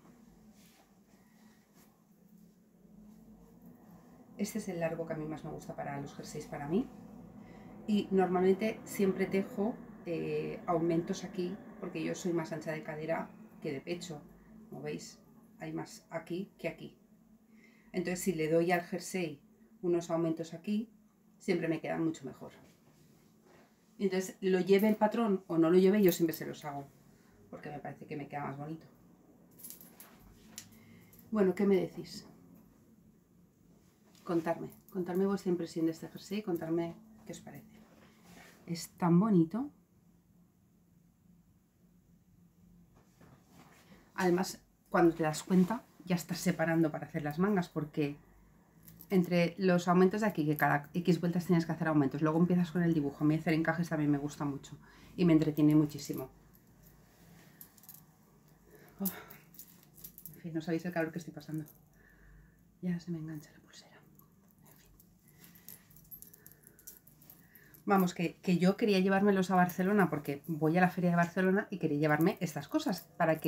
Este es el largo que a mí más me gusta para los jerseys para mí. Y normalmente siempre tejo aumentos aquí, porque yo soy más ancha de cadera que de pecho. Como veis, hay más aquí que aquí. Entonces, si le doy al jersey unos aumentos aquí, siempre me quedan mucho mejor. Entonces, lo lleve el patrón o no lo lleve, yo siempre se los hago, porque me parece que me queda más bonito. Bueno, ¿qué me decís? Contarme vuestra impresión de este jersey, contarme qué os parece. Es tan bonito. Además, cuando te das cuenta, ya estás separando para hacer las mangas, porque entre los aumentos de aquí, que cada X vueltas tienes que hacer aumentos, luego empiezas con el dibujo. A mí hacer encajes también me gusta mucho y me entretiene muchísimo. Oh, en fin, no sabéis el calor que estoy pasando. Ya se me engancha la pulsera. En fin. Vamos, que yo quería llevármelos a Barcelona porque voy a la feria de Barcelona y quería llevarme estas cosas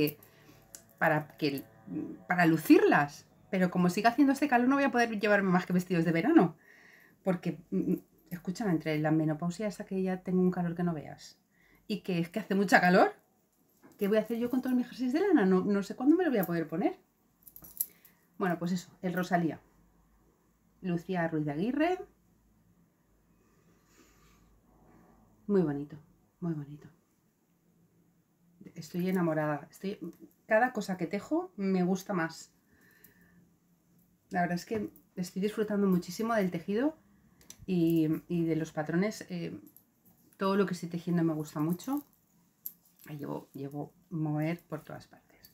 para lucirlas. Pero como siga haciendo este calor no voy a poder llevarme más que vestidos de verano. Porque, escúchame, entre la menopausia esa que ya tengo un calor que no veas y que es que hace mucha calor, ¿qué voy a hacer yo con todos mis jerseys de lana? No sé cuándo me lo voy a poder poner. Bueno, pues eso, el Rosalía. Lucía Ruiz de Aguirre. Muy bonito, muy bonito. Estoy enamorada. Cada cosa que tejo me gusta más. La verdad es que estoy disfrutando muchísimo del tejido y de los patrones. Todo lo que estoy tejiendo me gusta mucho. Ahí llevo mover por todas partes.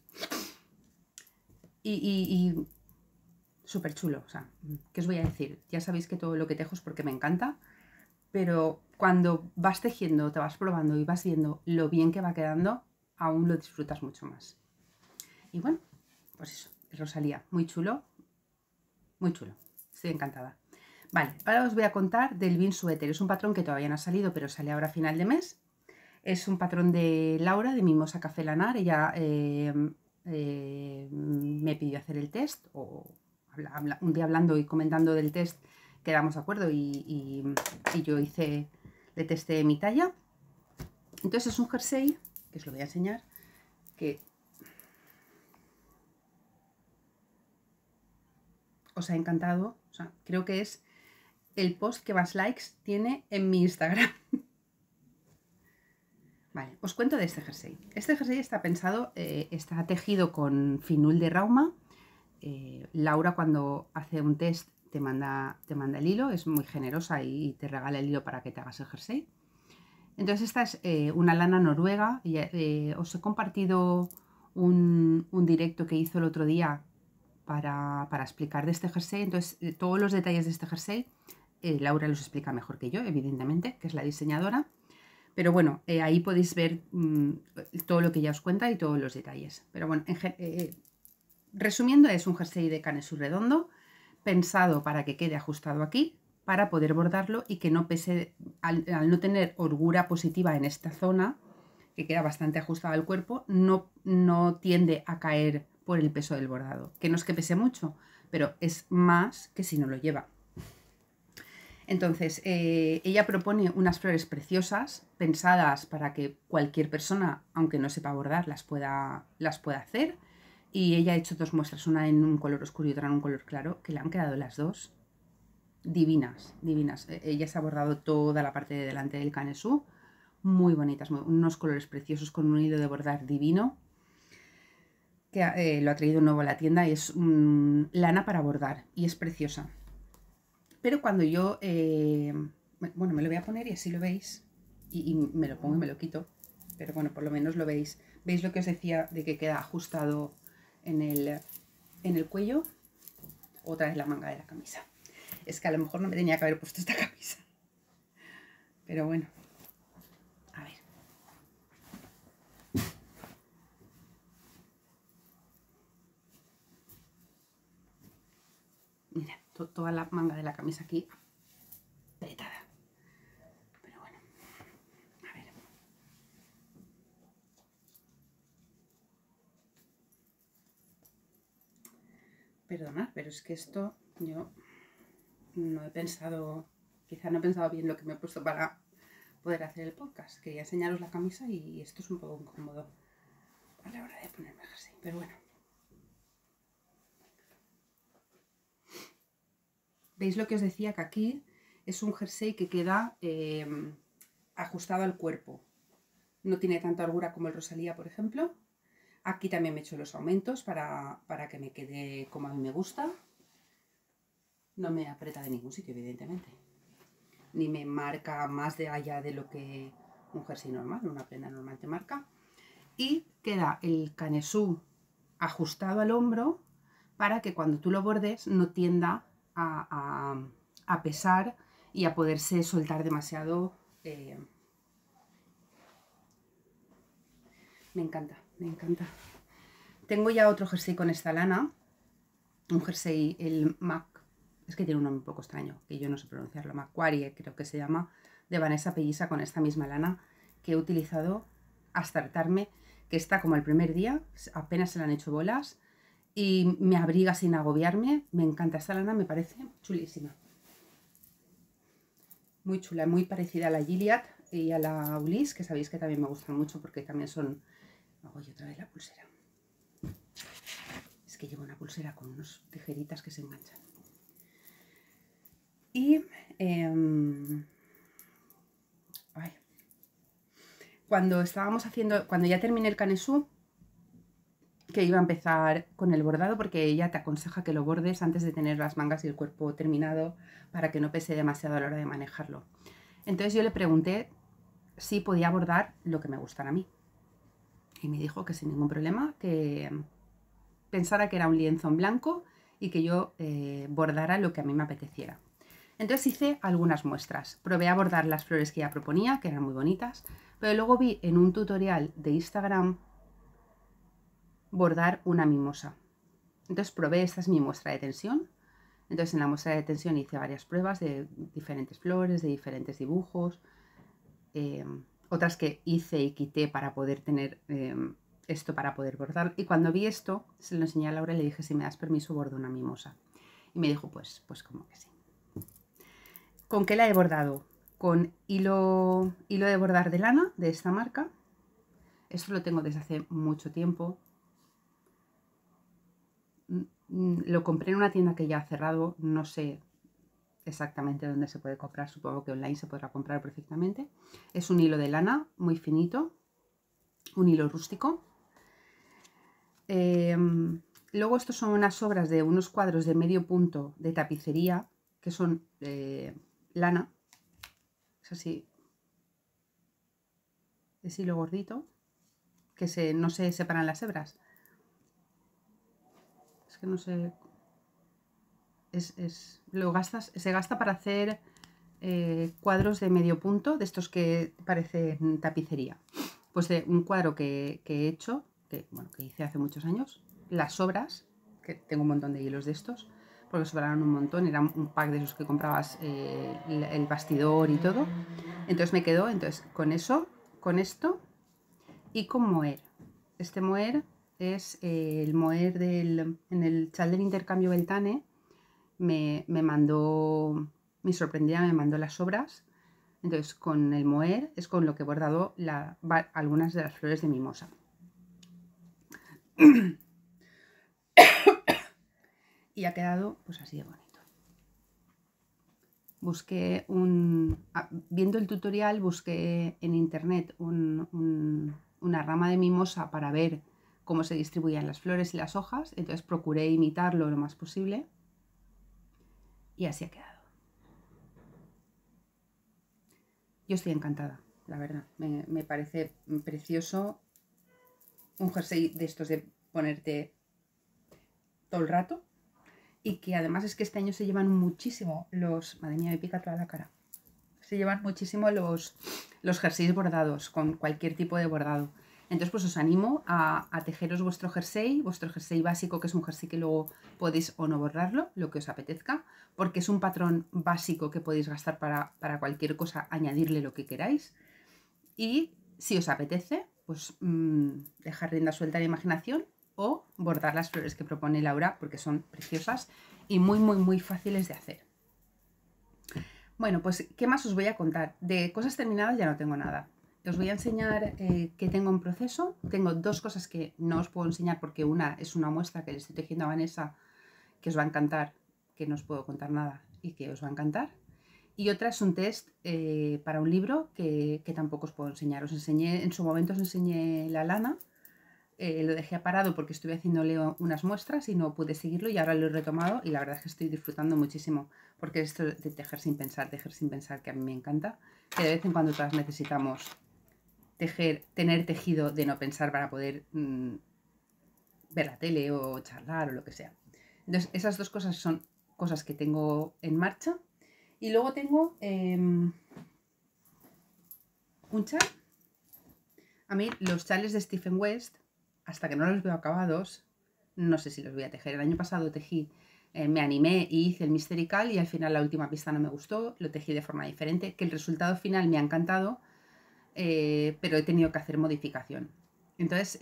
Y súper chulo. O sea, ¿qué os voy a decir? Ya sabéis que todo lo que tejo es porque me encanta. Pero cuando vas tejiendo, te vas probando y vas viendo lo bien que va quedando, aún lo disfrutas mucho más. Y bueno, pues eso, Rosalía, muy chulo, estoy encantada. Vale, ahora os voy a contar del Bean Sweater. Es un patrón que todavía no ha salido, pero sale ahora a final de mes. Es un patrón de Laura, de Mimosa Café Lanar. Ella me pidió hacer el test, o un día hablando y comentando del test, quedamos de acuerdo y yo le testé mi talla. Entonces es un jersey, que os lo voy a enseñar, que os ha encantado. O sea, creo que es el post que más likes tiene en mi Instagram. Vale, os cuento de este jersey. Este jersey está pensado, está tejido con finul de Rauma. Laura, cuando hace un test, te manda el hilo, es muy generosa y te regala el hilo para que te hagas el jersey. Entonces esta es una lana noruega. Os he compartido un directo que hizo el otro día para explicar de este jersey. Entonces todos los detalles de este jersey Laura los explica mejor que yo, evidentemente, que es la diseñadora. Pero bueno, ahí podéis ver todo lo que ella os cuenta y todos los detalles. Pero bueno, resumiendo, es un jersey de canesú redondo, pensado para que quede ajustado aquí, para poder bordarlo y que no pese, al no tener holgura positiva en esta zona, que queda bastante ajustada al cuerpo, no tiende a caer por el peso del bordado. Que no es que pese mucho, pero es más que si no lo lleva. Entonces, ella propone unas flores preciosas, pensadas para que cualquier persona, aunque no sepa bordar, las pueda hacer. Y ella ha hecho dos muestras, una en un color oscuro y otra en un color claro, que le han quedado las dos divinas, divinas. Ella se ha bordado toda la parte de delante del canesú, muy bonitas, unos colores preciosos con un hilo de bordar divino, que lo ha traído nuevo a la tienda y es lana para bordar y es preciosa. Pero cuando yo, bueno, me lo voy a poner y así lo veis, y me lo pongo y me lo quito, pero bueno, por lo menos lo veis. ¿Veis lo que os decía de que queda ajustado en el cuello? Otra vez la manga de la camisa. Es que a lo mejor no me tenía que haber puesto esta camisa. Pero bueno, a ver. Mira, toda la manga de la camisa aquí apretada. Pero bueno, a ver. Perdonad, pero es que esto yo no he pensado, quizá no he pensado bien lo que me he puesto para poder hacer el podcast. Quería enseñaros la camisa y esto es un poco incómodo a la hora de ponerme el jersey, pero bueno. ¿Veis lo que os decía? Que aquí es un jersey que queda ajustado al cuerpo. No tiene tanta holgura como el Rosalía, por ejemplo. Aquí también me he hecho los aumentos para que me quede como a mí me gusta. No me aprieta de ningún sitio, evidentemente. Ni me marca más de allá de lo que un jersey normal, una prenda normal te marca. Y queda el canesú ajustado al hombro para que cuando tú lo bordes no tienda a pesar y a poderse soltar demasiado. Me encanta, me encanta. Tengo ya otro jersey con esta lana, un jersey, el Mac, es que tiene un nombre un poco extraño, que yo no sé pronunciarlo, Macquarie creo que se llama, de Vanessa Pelliza, con esta misma lana que he utilizado hasta hartarme, que está como el primer día, apenas se le han hecho bolas y me abriga sin agobiarme. Me encanta esta lana, me parece chulísima. Muy chula, muy parecida a la Gilliatt y a la Ulysse, que sabéis que también me gustan mucho porque también son... Oye, otra vez la pulsera. Es que llevo una pulsera con unas tijeritas que se enganchan. Y... cuando estábamos haciendo... Cuando ya terminé el canesú, que iba a empezar con el bordado, porque ella te aconseja que lo bordes antes de tener las mangas y el cuerpo terminado para que no pese demasiado a la hora de manejarlo. Entonces yo le pregunté si podía bordar lo que me gustara a mí. Y me dijo que sin ningún problema, que pensara que era un lienzo en blanco y que yo bordara lo que a mí me apeteciera. Entonces hice algunas muestras. Probé a bordar las flores que ella proponía, que eran muy bonitas, pero luego vi en un tutorial de Instagram bordar una mimosa. Entonces probé, esta es mi muestra de tensión. Entonces en la muestra de tensión hice varias pruebas de diferentes flores, de diferentes dibujos, otras que hice y quité para poder tener esto para poder bordar. Y cuando vi esto, se lo enseñé a Laura y le dije, si me das permiso, bordo una mimosa. Y me dijo, pues como que sí. ¿Con qué la he bordado? Con hilo de bordar de lana de esta marca. Esto lo tengo desde hace mucho tiempo. Lo compré en una tienda que ya ha cerrado, no sé exactamente dónde se puede comprar, supongo que online se podrá comprar perfectamente. Es un hilo de lana muy finito, un hilo rústico. Luego estos son unas sobras de unos cuadros de medio punto de tapicería, que son lana, es así, es hilo gordito, que no se separan las hebras. Es que no sé... se gasta para hacer cuadros de medio punto, de estos que parecen tapicería. Pues de un cuadro que he hecho, que hice hace muchos años, las sobras, que tengo un montón de hilos de estos, porque sobraron un montón, era un pack de esos que comprabas el bastidor y todo. Entonces me quedó, con eso, con esto y con moher. Este moher es el moher en el chal del intercambio Beltane. Me mandó mi sorprendida me mandó las sobras. Entonces con el moher es con lo que he bordado algunas de las flores de mimosa. Y ha quedado pues así de bonito. Busqué viendo el tutorial, busqué en internet una rama de mimosa para ver cómo se distribuían las flores y las hojas. Entonces procuré imitarlo lo más posible y así ha quedado. Yo estoy encantada, la verdad. Me parece precioso un jersey de estos de ponerte todo el rato. Y que además es que este año se llevan muchísimo los... Madre mía, me pica toda la cara. Se llevan muchísimo los jerseys bordados, con cualquier tipo de bordado. Entonces pues os animo a tejeros vuestro jersey básico, que es un jersey que luego podéis o no bordarlo, lo que os apetezca, porque es un patrón básico que podéis gastar para cualquier cosa, añadirle lo que queráis. Y si os apetece, pues dejar rienda suelta a la imaginación o bordar las flores que propone Laura, porque son preciosas y muy fáciles de hacer. Bueno, pues ¿qué más os voy a contar? De cosas terminadas ya no tengo nada. Os voy a enseñar qué tengo en proceso. Tengo dos cosas que no os puedo enseñar porque una es una muestra que le estoy tejiendo a Vanessa, que os va a encantar, que no os puedo contar nada y que os va a encantar. Y otra es un test para un libro que tampoco os puedo enseñar. En su momento os enseñé la lana. Lo dejé parado porque estuve haciéndole unas muestras y no pude seguirlo, y ahora lo he retomado y la verdad es que estoy disfrutando muchísimo, porque esto de tejer sin pensar, que a mí me encanta, que de vez en cuando todas necesitamos tener tejido de no pensar para poder ver la tele o charlar o lo que sea. Entonces esas dos cosas son cosas que tengo en marcha. Y luego tengo un chal. A mí los chales de Stephen West, hasta que no los veo acabados, no sé si los voy a tejer. El año pasado tejí, me animé y hice el Mystery Cal y al final la última pista no me gustó, lo tejí de forma diferente, que el resultado final me ha encantado, pero he tenido que hacer modificación. Entonces,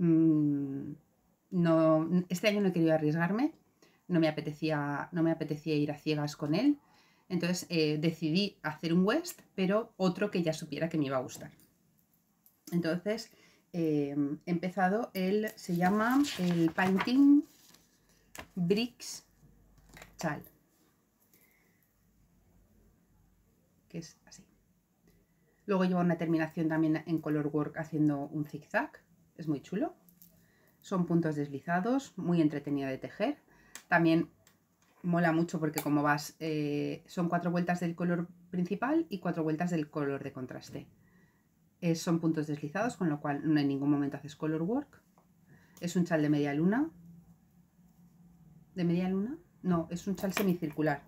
este año no he querido arriesgarme, no me apetecía ir a ciegas con él. Entonces decidí hacer un West, pero otro que ya supiera que me iba a gustar. Entonces he empezado, se llama el Painting Bricks Chal, que es así. Luego lleva una terminación también en color work haciendo un zigzag, es muy chulo. Son puntos deslizados, muy entretenido de tejer. También mola mucho porque como vas, son 4 vueltas del color principal y 4 vueltas del color de contraste. Son puntos deslizados, con lo cual no en ningún momento haces color work. Es un chal de media luna. ¿De media luna? No, es un chal semicircular.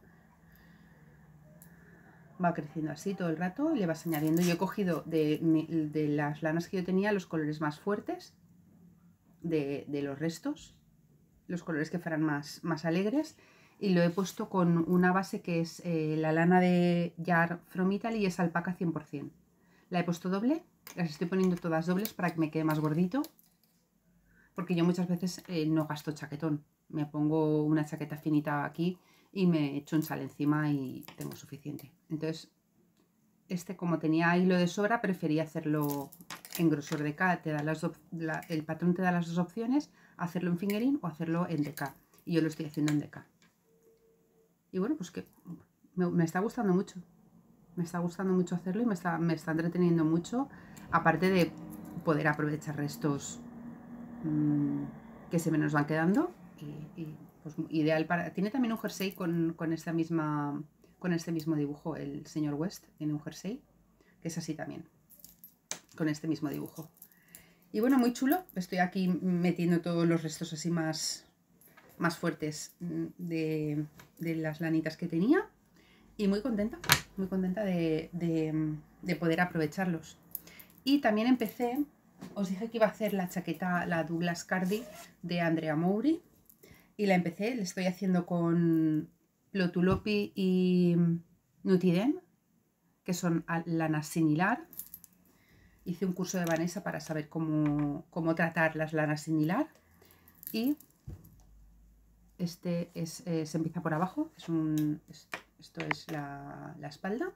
Va creciendo así todo el rato y le vas añadiendo. Yo he cogido de las lanas que yo tenía los colores más fuertes de los restos, los colores que fueran más alegres, y lo he puesto con una base que es la lana de Yarn from Italy y es alpaca 100%. La he puesto doble, las estoy poniendo todas dobles para que me quede más gordito, porque yo muchas veces no gasto chaquetón. Me pongo una chaqueta finita aquí y me echo un chal encima y tengo suficiente. Entonces, como tenía hilo de sobra, preferí hacerlo en grosor de K. El patrón te da las dos opciones, hacerlo en fingering o hacerlo en DK. Y yo lo estoy haciendo en DK. Y bueno, pues que me está gustando mucho. Me está gustando mucho hacerlo y me está entreteniendo mucho. Aparte de poder aprovechar restos que se me nos van quedando. Y pues ideal para... Tiene también un jersey con este mismo dibujo. El señor West tiene un jersey que es así también, con este mismo dibujo. Y bueno, muy chulo. Estoy aquí metiendo todos los restos así más fuertes de las lanitas que tenía. Y muy contenta de poder aprovecharlos. Y también empecé, os dije que iba a hacer la chaqueta, la Douglas Cardi de Andrea Mowry. Y la empecé, le estoy haciendo con Lotulopi y Nutiden, que son lanas similar. Hice un curso de Vanessa para saber cómo tratar las lanas sin hilar. Y se empieza por abajo, Esto es la espalda.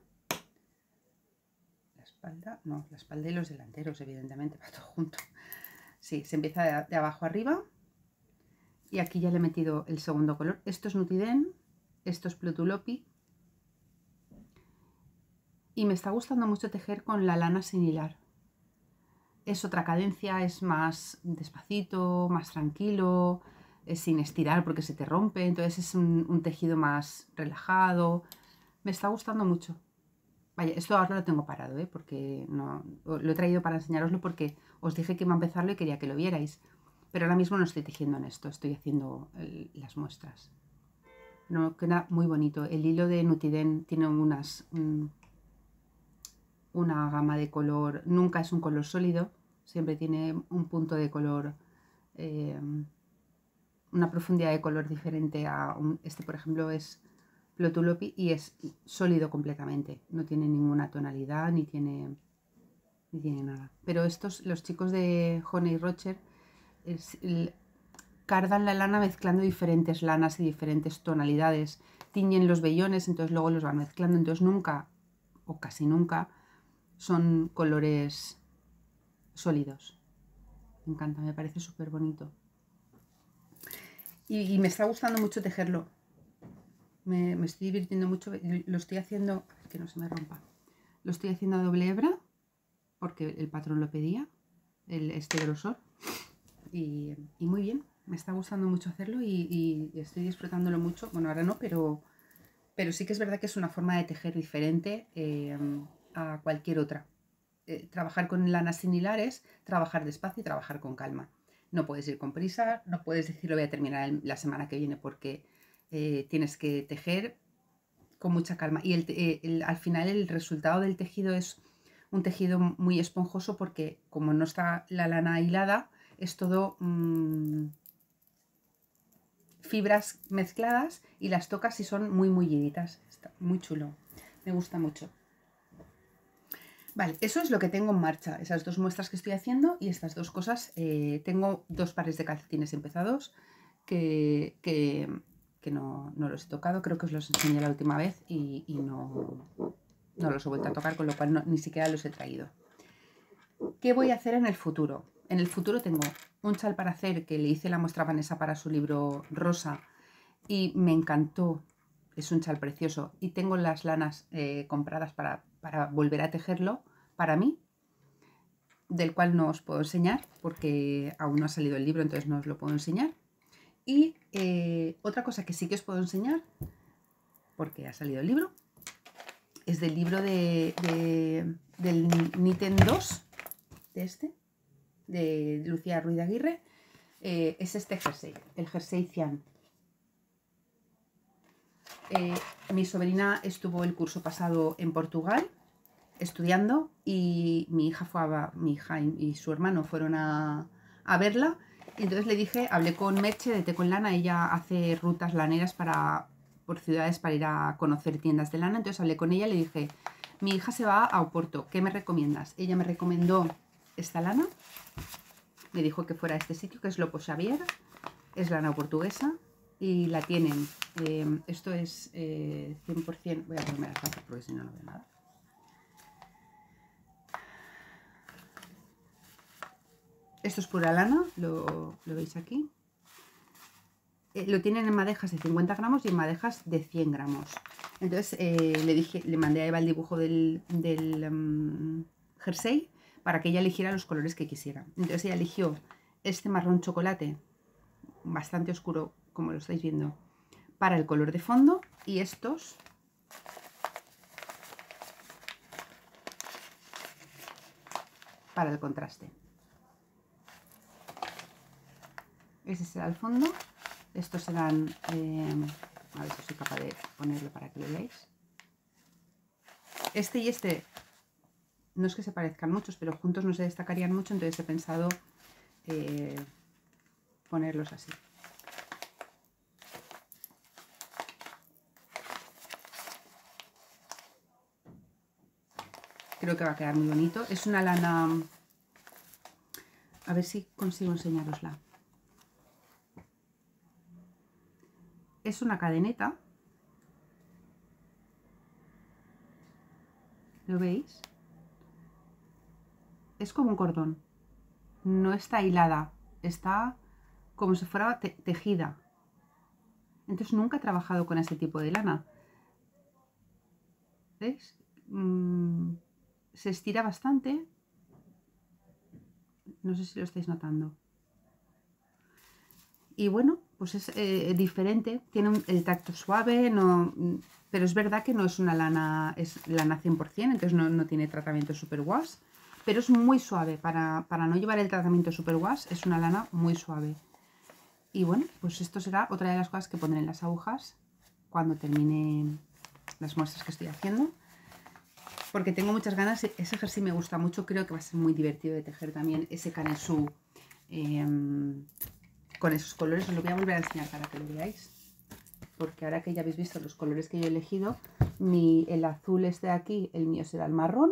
La espalda, no, la espalda y los delanteros, evidentemente, para todo junto. Sí, se empieza de abajo arriba. Y aquí ya le he metido el segundo color. Esto es Nutiden, esto es Plutulopi. Y me está gustando mucho tejer con la lana sin hilar. Es otra cadencia, es más despacito, más tranquilo, es sin estirar porque se te rompe. Entonces es un tejido más relajado. Me está gustando mucho. Vaya, esto ahora lo tengo parado, porque no, lo he traído para enseñaroslo porque os dije que iba a empezarlo y quería que lo vierais. Pero ahora mismo no estoy tejiendo en esto, estoy haciendo las muestras. No, queda muy bonito. El hilo de Nutiden tiene una gama de color, nunca es un color sólido, siempre tiene un punto de color, una profundidad de color diferente a este, por ejemplo, es Plutulopi y es sólido completamente, no tiene ninguna tonalidad ni tiene nada. Pero estos, los chicos de Honey Rocher, cardan la lana mezclando diferentes lanas y diferentes tonalidades, tiñen los vellones, entonces luego los van mezclando, entonces nunca o casi nunca son colores sólidos. Me encanta, me parece súper bonito. Y me está gustando mucho tejerlo. Me estoy divirtiendo mucho. Lo estoy haciendo, que no se me rompa. Lo estoy haciendo a doble hebra porque el patrón lo pedía, este grosor. Y muy bien, me está gustando mucho hacerlo y estoy disfrutándolo mucho. Bueno, ahora no, pero sí que es verdad que es una forma de tejer diferente a cualquier otra. Trabajar con lanas similares, trabajar despacio y trabajar con calma. No puedes ir con prisa, no puedes decir lo voy a terminar la semana que viene porque tienes que tejer con mucha calma. Y al final el resultado del tejido es un tejido muy esponjoso porque como no está la lana hilada, es todo fibras mezcladas y las tocas y son muy mulliditas. Está muy chulo, me gusta mucho. Vale, eso es lo que tengo en marcha, esas dos muestras que estoy haciendo y estas dos cosas. Tengo 2 pares de calcetines empezados que no los he tocado, creo que os los enseñé la última vez y no los he vuelto a tocar, con lo cual ni siquiera los he traído. ¿Qué voy a hacer en el futuro? En el futuro tengo un chal para hacer que le hice la muestra a Vanessa para su libro Rosa y me encantó. Es un chal precioso y tengo las lanas compradas para volver a tejerlo para mí, del cual no os puedo enseñar porque aún no ha salido el libro, entonces no os lo puedo enseñar. Y otra cosa que sí que os puedo enseñar, porque ha salido el libro, es del libro del Knitten 2, de Lucía Ruiz de Aguirre. Es este jersey, el jersey Cian. Mi sobrina estuvo el curso pasado en Portugal estudiando y mi hija y su hermano fueron a verla. Y entonces le dije, hablé con Merche de Teco en Lana, ella hace rutas laneras por ciudades para ir a conocer tiendas de lana. Entonces hablé con ella y le dije, mi hija se va a Oporto, ¿qué me recomiendas? Ella me recomendó esta lana, me dijo que fuera a este sitio, que es Lopo Xavier, es lana portuguesa y la tienen. Esto es 100%, voy a ponerme las gafas porque si no, no veo nada. Esto es pura lana, lo veis aquí. Lo tienen en madejas de 50 gramos y en madejas de 100 gramos. Entonces le mandé a Eva el dibujo del jersey para que ella eligiera los colores que quisiera. Entonces ella eligió este marrón chocolate, bastante oscuro, como lo estáis viendo, para el color de fondo, y estos para el contraste. Ese será el fondo. Estos serán, a ver si soy capaz de ponerlo para que lo veáis. Este y este, no es que se parezcan muchos, pero juntos no se destacarían mucho, entonces he pensado ponerlos así. Creo que va a quedar muy bonito. Es una lana, a ver si consigo enseñarosla. Es una cadeneta ¿Lo veis? Es como un cordón. No está hilada, está como si fuera tejida. Entonces nunca he trabajado con ese tipo de lana. ¿Veis? Se estira bastante. No sé si lo estáis notando. Y bueno, pues es diferente. Tiene el tacto suave, no, pero es verdad que no es una lana, es lana 100%, entonces no tiene tratamiento superwash. Pero es muy suave. Para no llevar el tratamiento superwash, es una lana muy suave. Y bueno, pues esto será otra de las cosas que pondré en las agujas cuando termine las muestras que estoy haciendo. Porque tengo muchas ganas, ese jersey me gusta mucho, creo que va a ser muy divertido de tejer también, ese canesú con esos colores. Os lo voy a volver a enseñar para que lo veáis. Porque ahora que ya habéis visto los colores que yo he elegido, el azul este de aquí, el mío será el marrón.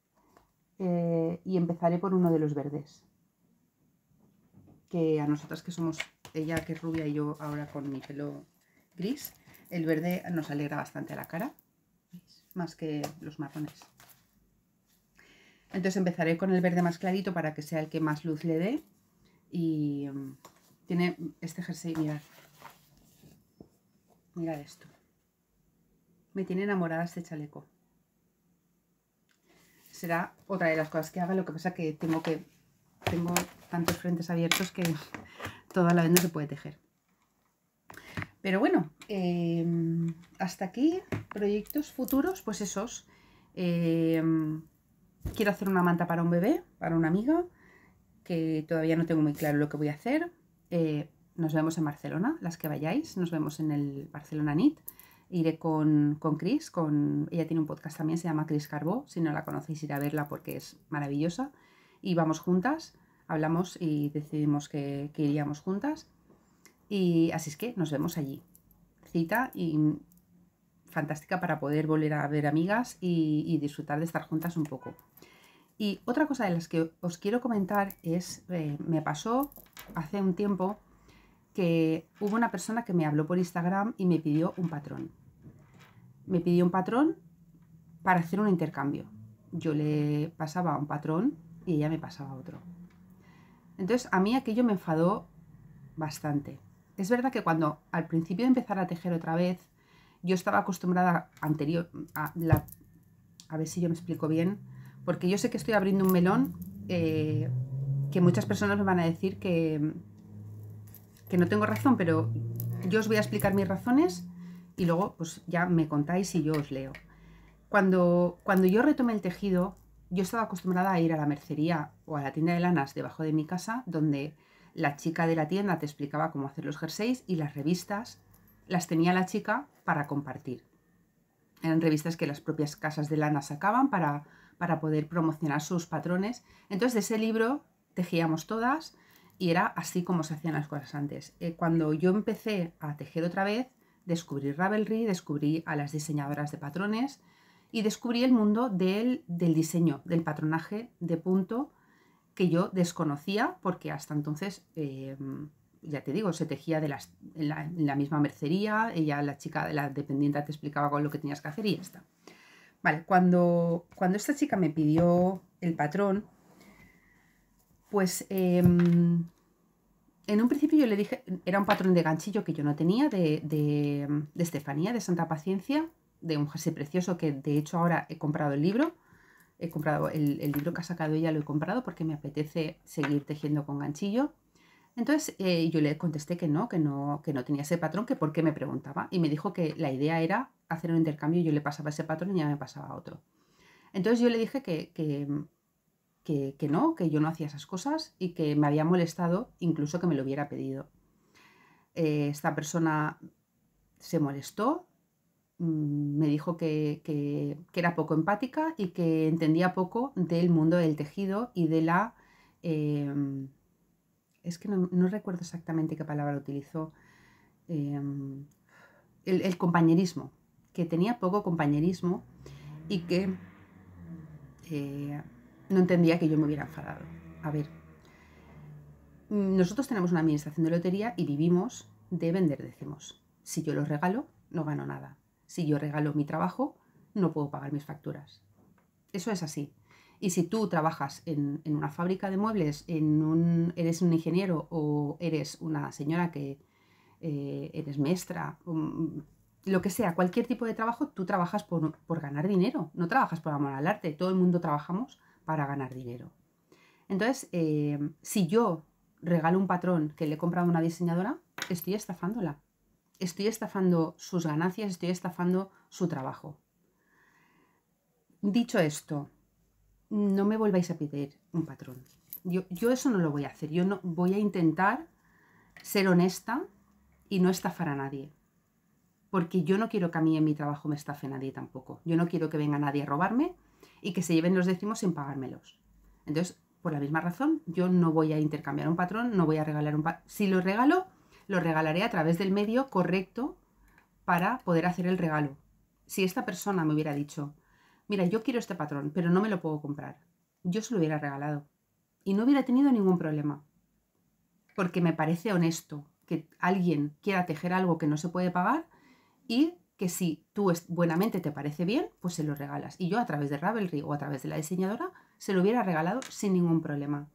Y empezaré por uno de los verdes. Que a nosotras que somos, ella que es rubia y yo ahora con mi pelo gris, el verde nos alegra bastante a la cara, ¿veis? Más que los marrones. Entonces empezaré con el verde más clarito para que sea el que más luz le dé. Y tiene este jersey, mirad. Mirad esto. Me tiene enamorada este chaleco. Será otra de las cosas que haga, lo que pasa que tengo tantos frentes abiertos que toda la vez no se puede tejer. Pero bueno, hasta aquí proyectos futuros, pues esos. Quiero hacer una manta para un bebé, para una amiga, que todavía no tengo muy claro lo que voy a hacer. Nos vemos en Barcelona, las que vayáis, nos vemos en el Barcelona Knit. Iré con Chris, ella tiene un podcast también, se llama Chris Carbó, si no la conocéis ir a verla porque es maravillosa. Y vamos juntas, hablamos y decidimos que iríamos juntas. Y así es que nos vemos allí. Cita y fantástica para poder volver a ver amigas y disfrutar de estar juntas un poco. Y otra cosa de las que os quiero comentar es, me pasó hace un tiempo que hubo una persona que me habló por Instagram y me pidió un patrón. Me pidió un patrón para hacer un intercambio. Yo le pasaba un patrón y ella me pasaba otro. Entonces a mí aquello me enfadó bastante. Es verdad que cuando al principio de empezar a tejer otra vez, yo estaba acostumbrada a ver si yo me explico bien, porque yo sé que estoy abriendo un melón que muchas personas me van a decir que no tengo razón, pero yo os voy a explicar mis razones y luego pues ya me contáis y yo os leo. Cuando yo retomé el tejido, yo estaba acostumbrada a ir a la mercería o a la tienda de lanas debajo de mi casa, donde la chica de la tienda te explicaba cómo hacer los jerseys y las revistas las tenía la chica para compartir. Eran revistas que las propias casas de lana sacaban para poder promocionar sus patrones. Entonces de ese libro tejíamos todas y era así como se hacían las cosas antes. Cuando yo empecé a tejer otra vez, descubrí Ravelry, descubrí a las diseñadoras de patrones y descubrí el mundo del diseño, del patronaje de punto que yo desconocía porque hasta entonces, ya te digo, se tejía en la misma mercería, la chica de la dependiente te explicaba con lo que tenías que hacer y ya está. Vale, cuando esta chica me pidió el patrón, pues en un principio yo le dije, era un patrón de ganchillo que yo no tenía, de Estefanía, de Santa Paciencia, de un jersey precioso que de hecho ahora he comprado el libro. He comprado el libro que ha sacado ella, lo he comprado porque me apetece seguir tejiendo con ganchillo. Entonces yo le contesté que no tenía ese patrón, que por qué me preguntaba. Y me dijo que la idea era hacer un intercambio y yo le pasaba ese patrón y ella me pasaba otro. Entonces yo le dije que no, que yo no hacía esas cosas y que me había molestado incluso que me lo hubiera pedido. Esta persona se molestó, me dijo que era poco empática y que entendía poco del mundo del tejido y de la... es que no recuerdo exactamente qué palabra utilizó. El compañerismo, que tenía poco compañerismo y que no entendía que yo me hubiera enfadado. A ver, nosotros tenemos una administración de lotería y vivimos de vender décimos. Si yo los regalo, no gano nada. Si yo regalo mi trabajo, no puedo pagar mis facturas. Eso es así. Y si tú trabajas en una fábrica de muebles, eres un ingeniero o eres una señora que eres maestra, lo que sea, cualquier tipo de trabajo, tú trabajas por ganar dinero, no trabajas por amor al arte. Todo el mundo trabajamos para ganar dinero. Entonces, si yo regalo un patrón que le he comprado a una diseñadora, estoy estafándola. Estoy estafando sus ganancias, estoy estafando su trabajo. Dicho esto, no me volváis a pedir un patrón. Yo eso no lo voy a hacer. Yo no voy a intentar ser honesta y no estafar a nadie. Porque yo no quiero que a mí en mi trabajo me estafe nadie tampoco. Yo no quiero que venga nadie a robarme y que se lleven los décimos sin pagármelos. Entonces, por la misma razón, yo no voy a intercambiar un patrón, no voy a regalar un patrón. Si lo regalo, lo regalaré a través del medio correcto para poder hacer el regalo. Si esta persona me hubiera dicho, mira, yo quiero este patrón, pero no me lo puedo comprar, yo se lo hubiera regalado y no hubiera tenido ningún problema. Porque me parece honesto que alguien quiera tejer algo que no se puede pagar y que si tú buenamente te parece bien, pues se lo regalas. Y yo a través de Ravelry o a través de la diseñadora se lo hubiera regalado sin ningún problema.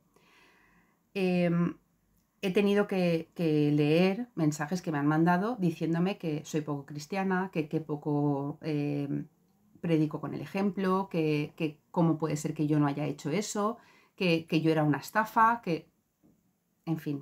He tenido que leer mensajes que me han mandado diciéndome que soy poco cristiana, que poco predico con el ejemplo, que cómo puede ser que yo no haya hecho eso, que yo era una estafa, que... En fin.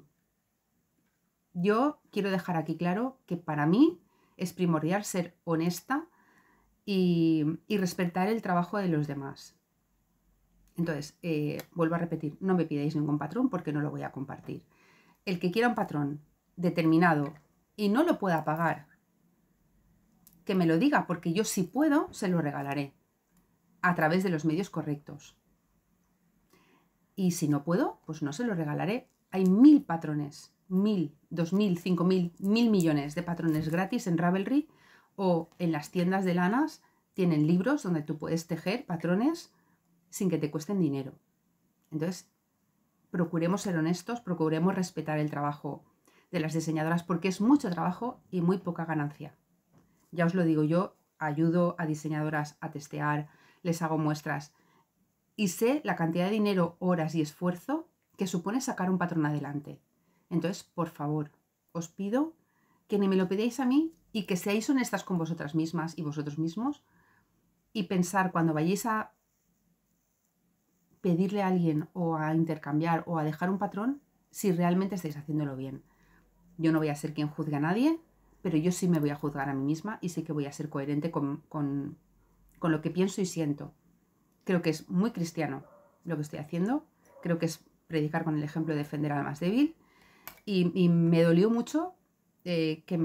Yo quiero dejar aquí claro que para mí es primordial ser honesta y respetar el trabajo de los demás. Entonces, vuelvo a repetir, no me pidáis ningún patrón porque no lo voy a compartir. El que quiera un patrón determinado y no lo pueda pagar, que me lo diga, porque yo si puedo, se lo regalaré a través de los medios correctos. Y si no puedo, pues no se lo regalaré. Hay 1000 patrones, 1000, 2000, 5000, 1000 millones de patrones gratis en Ravelry o en las tiendas de lanas tienen libros donde tú puedes tejer patrones sin que te cuesten dinero. Entonces, procuremos ser honestos, procuremos respetar el trabajo de las diseñadoras porque es mucho trabajo y muy poca ganancia. Ya os lo digo, yo ayudo a diseñadoras a testear, les hago muestras y sé la cantidad de dinero, horas y esfuerzo que supone sacar un patrón adelante. Entonces, por favor, os pido que ni me lo pidáis a mí y que seáis honestas con vosotras mismas y vosotros mismos y pensar cuando vayáis a pedirle a alguien o a intercambiar o a dejar un patrón si realmente estáis haciéndolo bien. Yo no voy a ser quien juzgue a nadie, pero yo sí me voy a juzgar a mí misma y sí que voy a ser coherente con lo que pienso y siento. Creo que es muy cristiano lo que estoy haciendo. Creo que es predicar con el ejemplo de defender al más débil. Y me dolió mucho que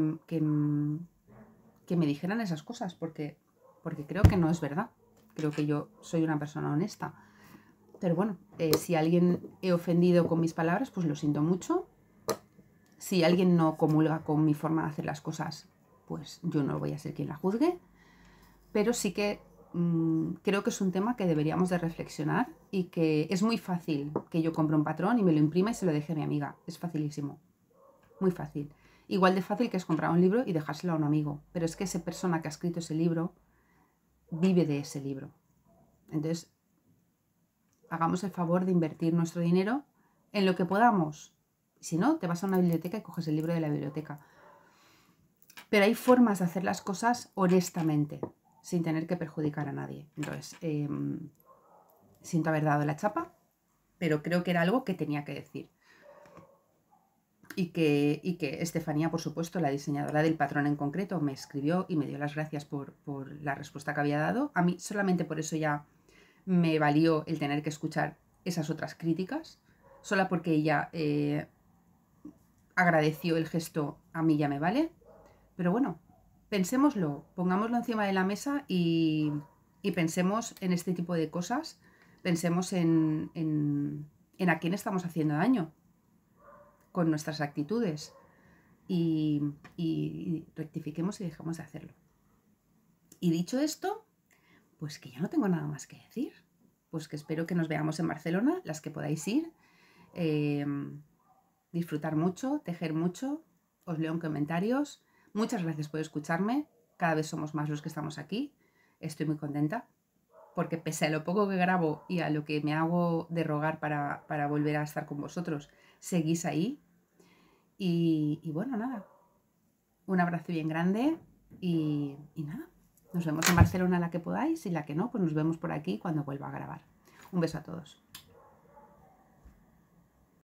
me dijeran esas cosas porque creo que no es verdad. Creo que yo soy una persona honesta. Pero bueno, si a alguien he ofendido con mis palabras, pues lo siento mucho. Si alguien no comulga con mi forma de hacer las cosas, pues yo no voy a ser quien la juzgue. Pero sí que creo que es un tema que deberíamos de reflexionar y que es muy fácil que yo compre un patrón y me lo imprima y se lo deje a mi amiga. Es facilísimo. Muy fácil. Igual de fácil que es comprar un libro y dejárselo a un amigo. Pero es que esa persona que ha escrito ese libro vive de ese libro. Entonces, hagamos el favor de invertir nuestro dinero en lo que podamos. Si no, te vas a una biblioteca y coges el libro de la biblioteca. Pero hay formas de hacer las cosas honestamente, sin tener que perjudicar a nadie. Entonces, siento haber dado la chapa, pero creo que era algo que tenía que decir. Y que Estefanía, por supuesto, la diseñadora del patrón en concreto, me escribió y me dio las gracias por la respuesta que había dado. A mí solamente por eso ya me valió el tener que escuchar esas otras críticas. Solo porque ella agradeció el gesto, a mí ya me vale. Pero bueno, pensémoslo, pongámoslo encima de la mesa y pensemos en este tipo de cosas. Pensemos en a quién estamos haciendo daño con nuestras actitudes y rectifiquemos y dejemos de hacerlo. Y dicho esto, pues que ya no tengo nada más que decir. Pues que espero que nos veamos en Barcelona, las que podáis ir. Disfrutar mucho, tejer mucho. Os leo en comentarios. Muchas gracias por escucharme. Cada vez somos más los que estamos aquí. Estoy muy contenta porque pese a lo poco que grabo y a lo que me hago de rogar para volver a estar con vosotros, seguís ahí. Y bueno, nada, un abrazo bien grande y nada, nos vemos en Barcelona la que podáis y la que no, pues nos vemos por aquí cuando vuelva a grabar. Un beso a todos.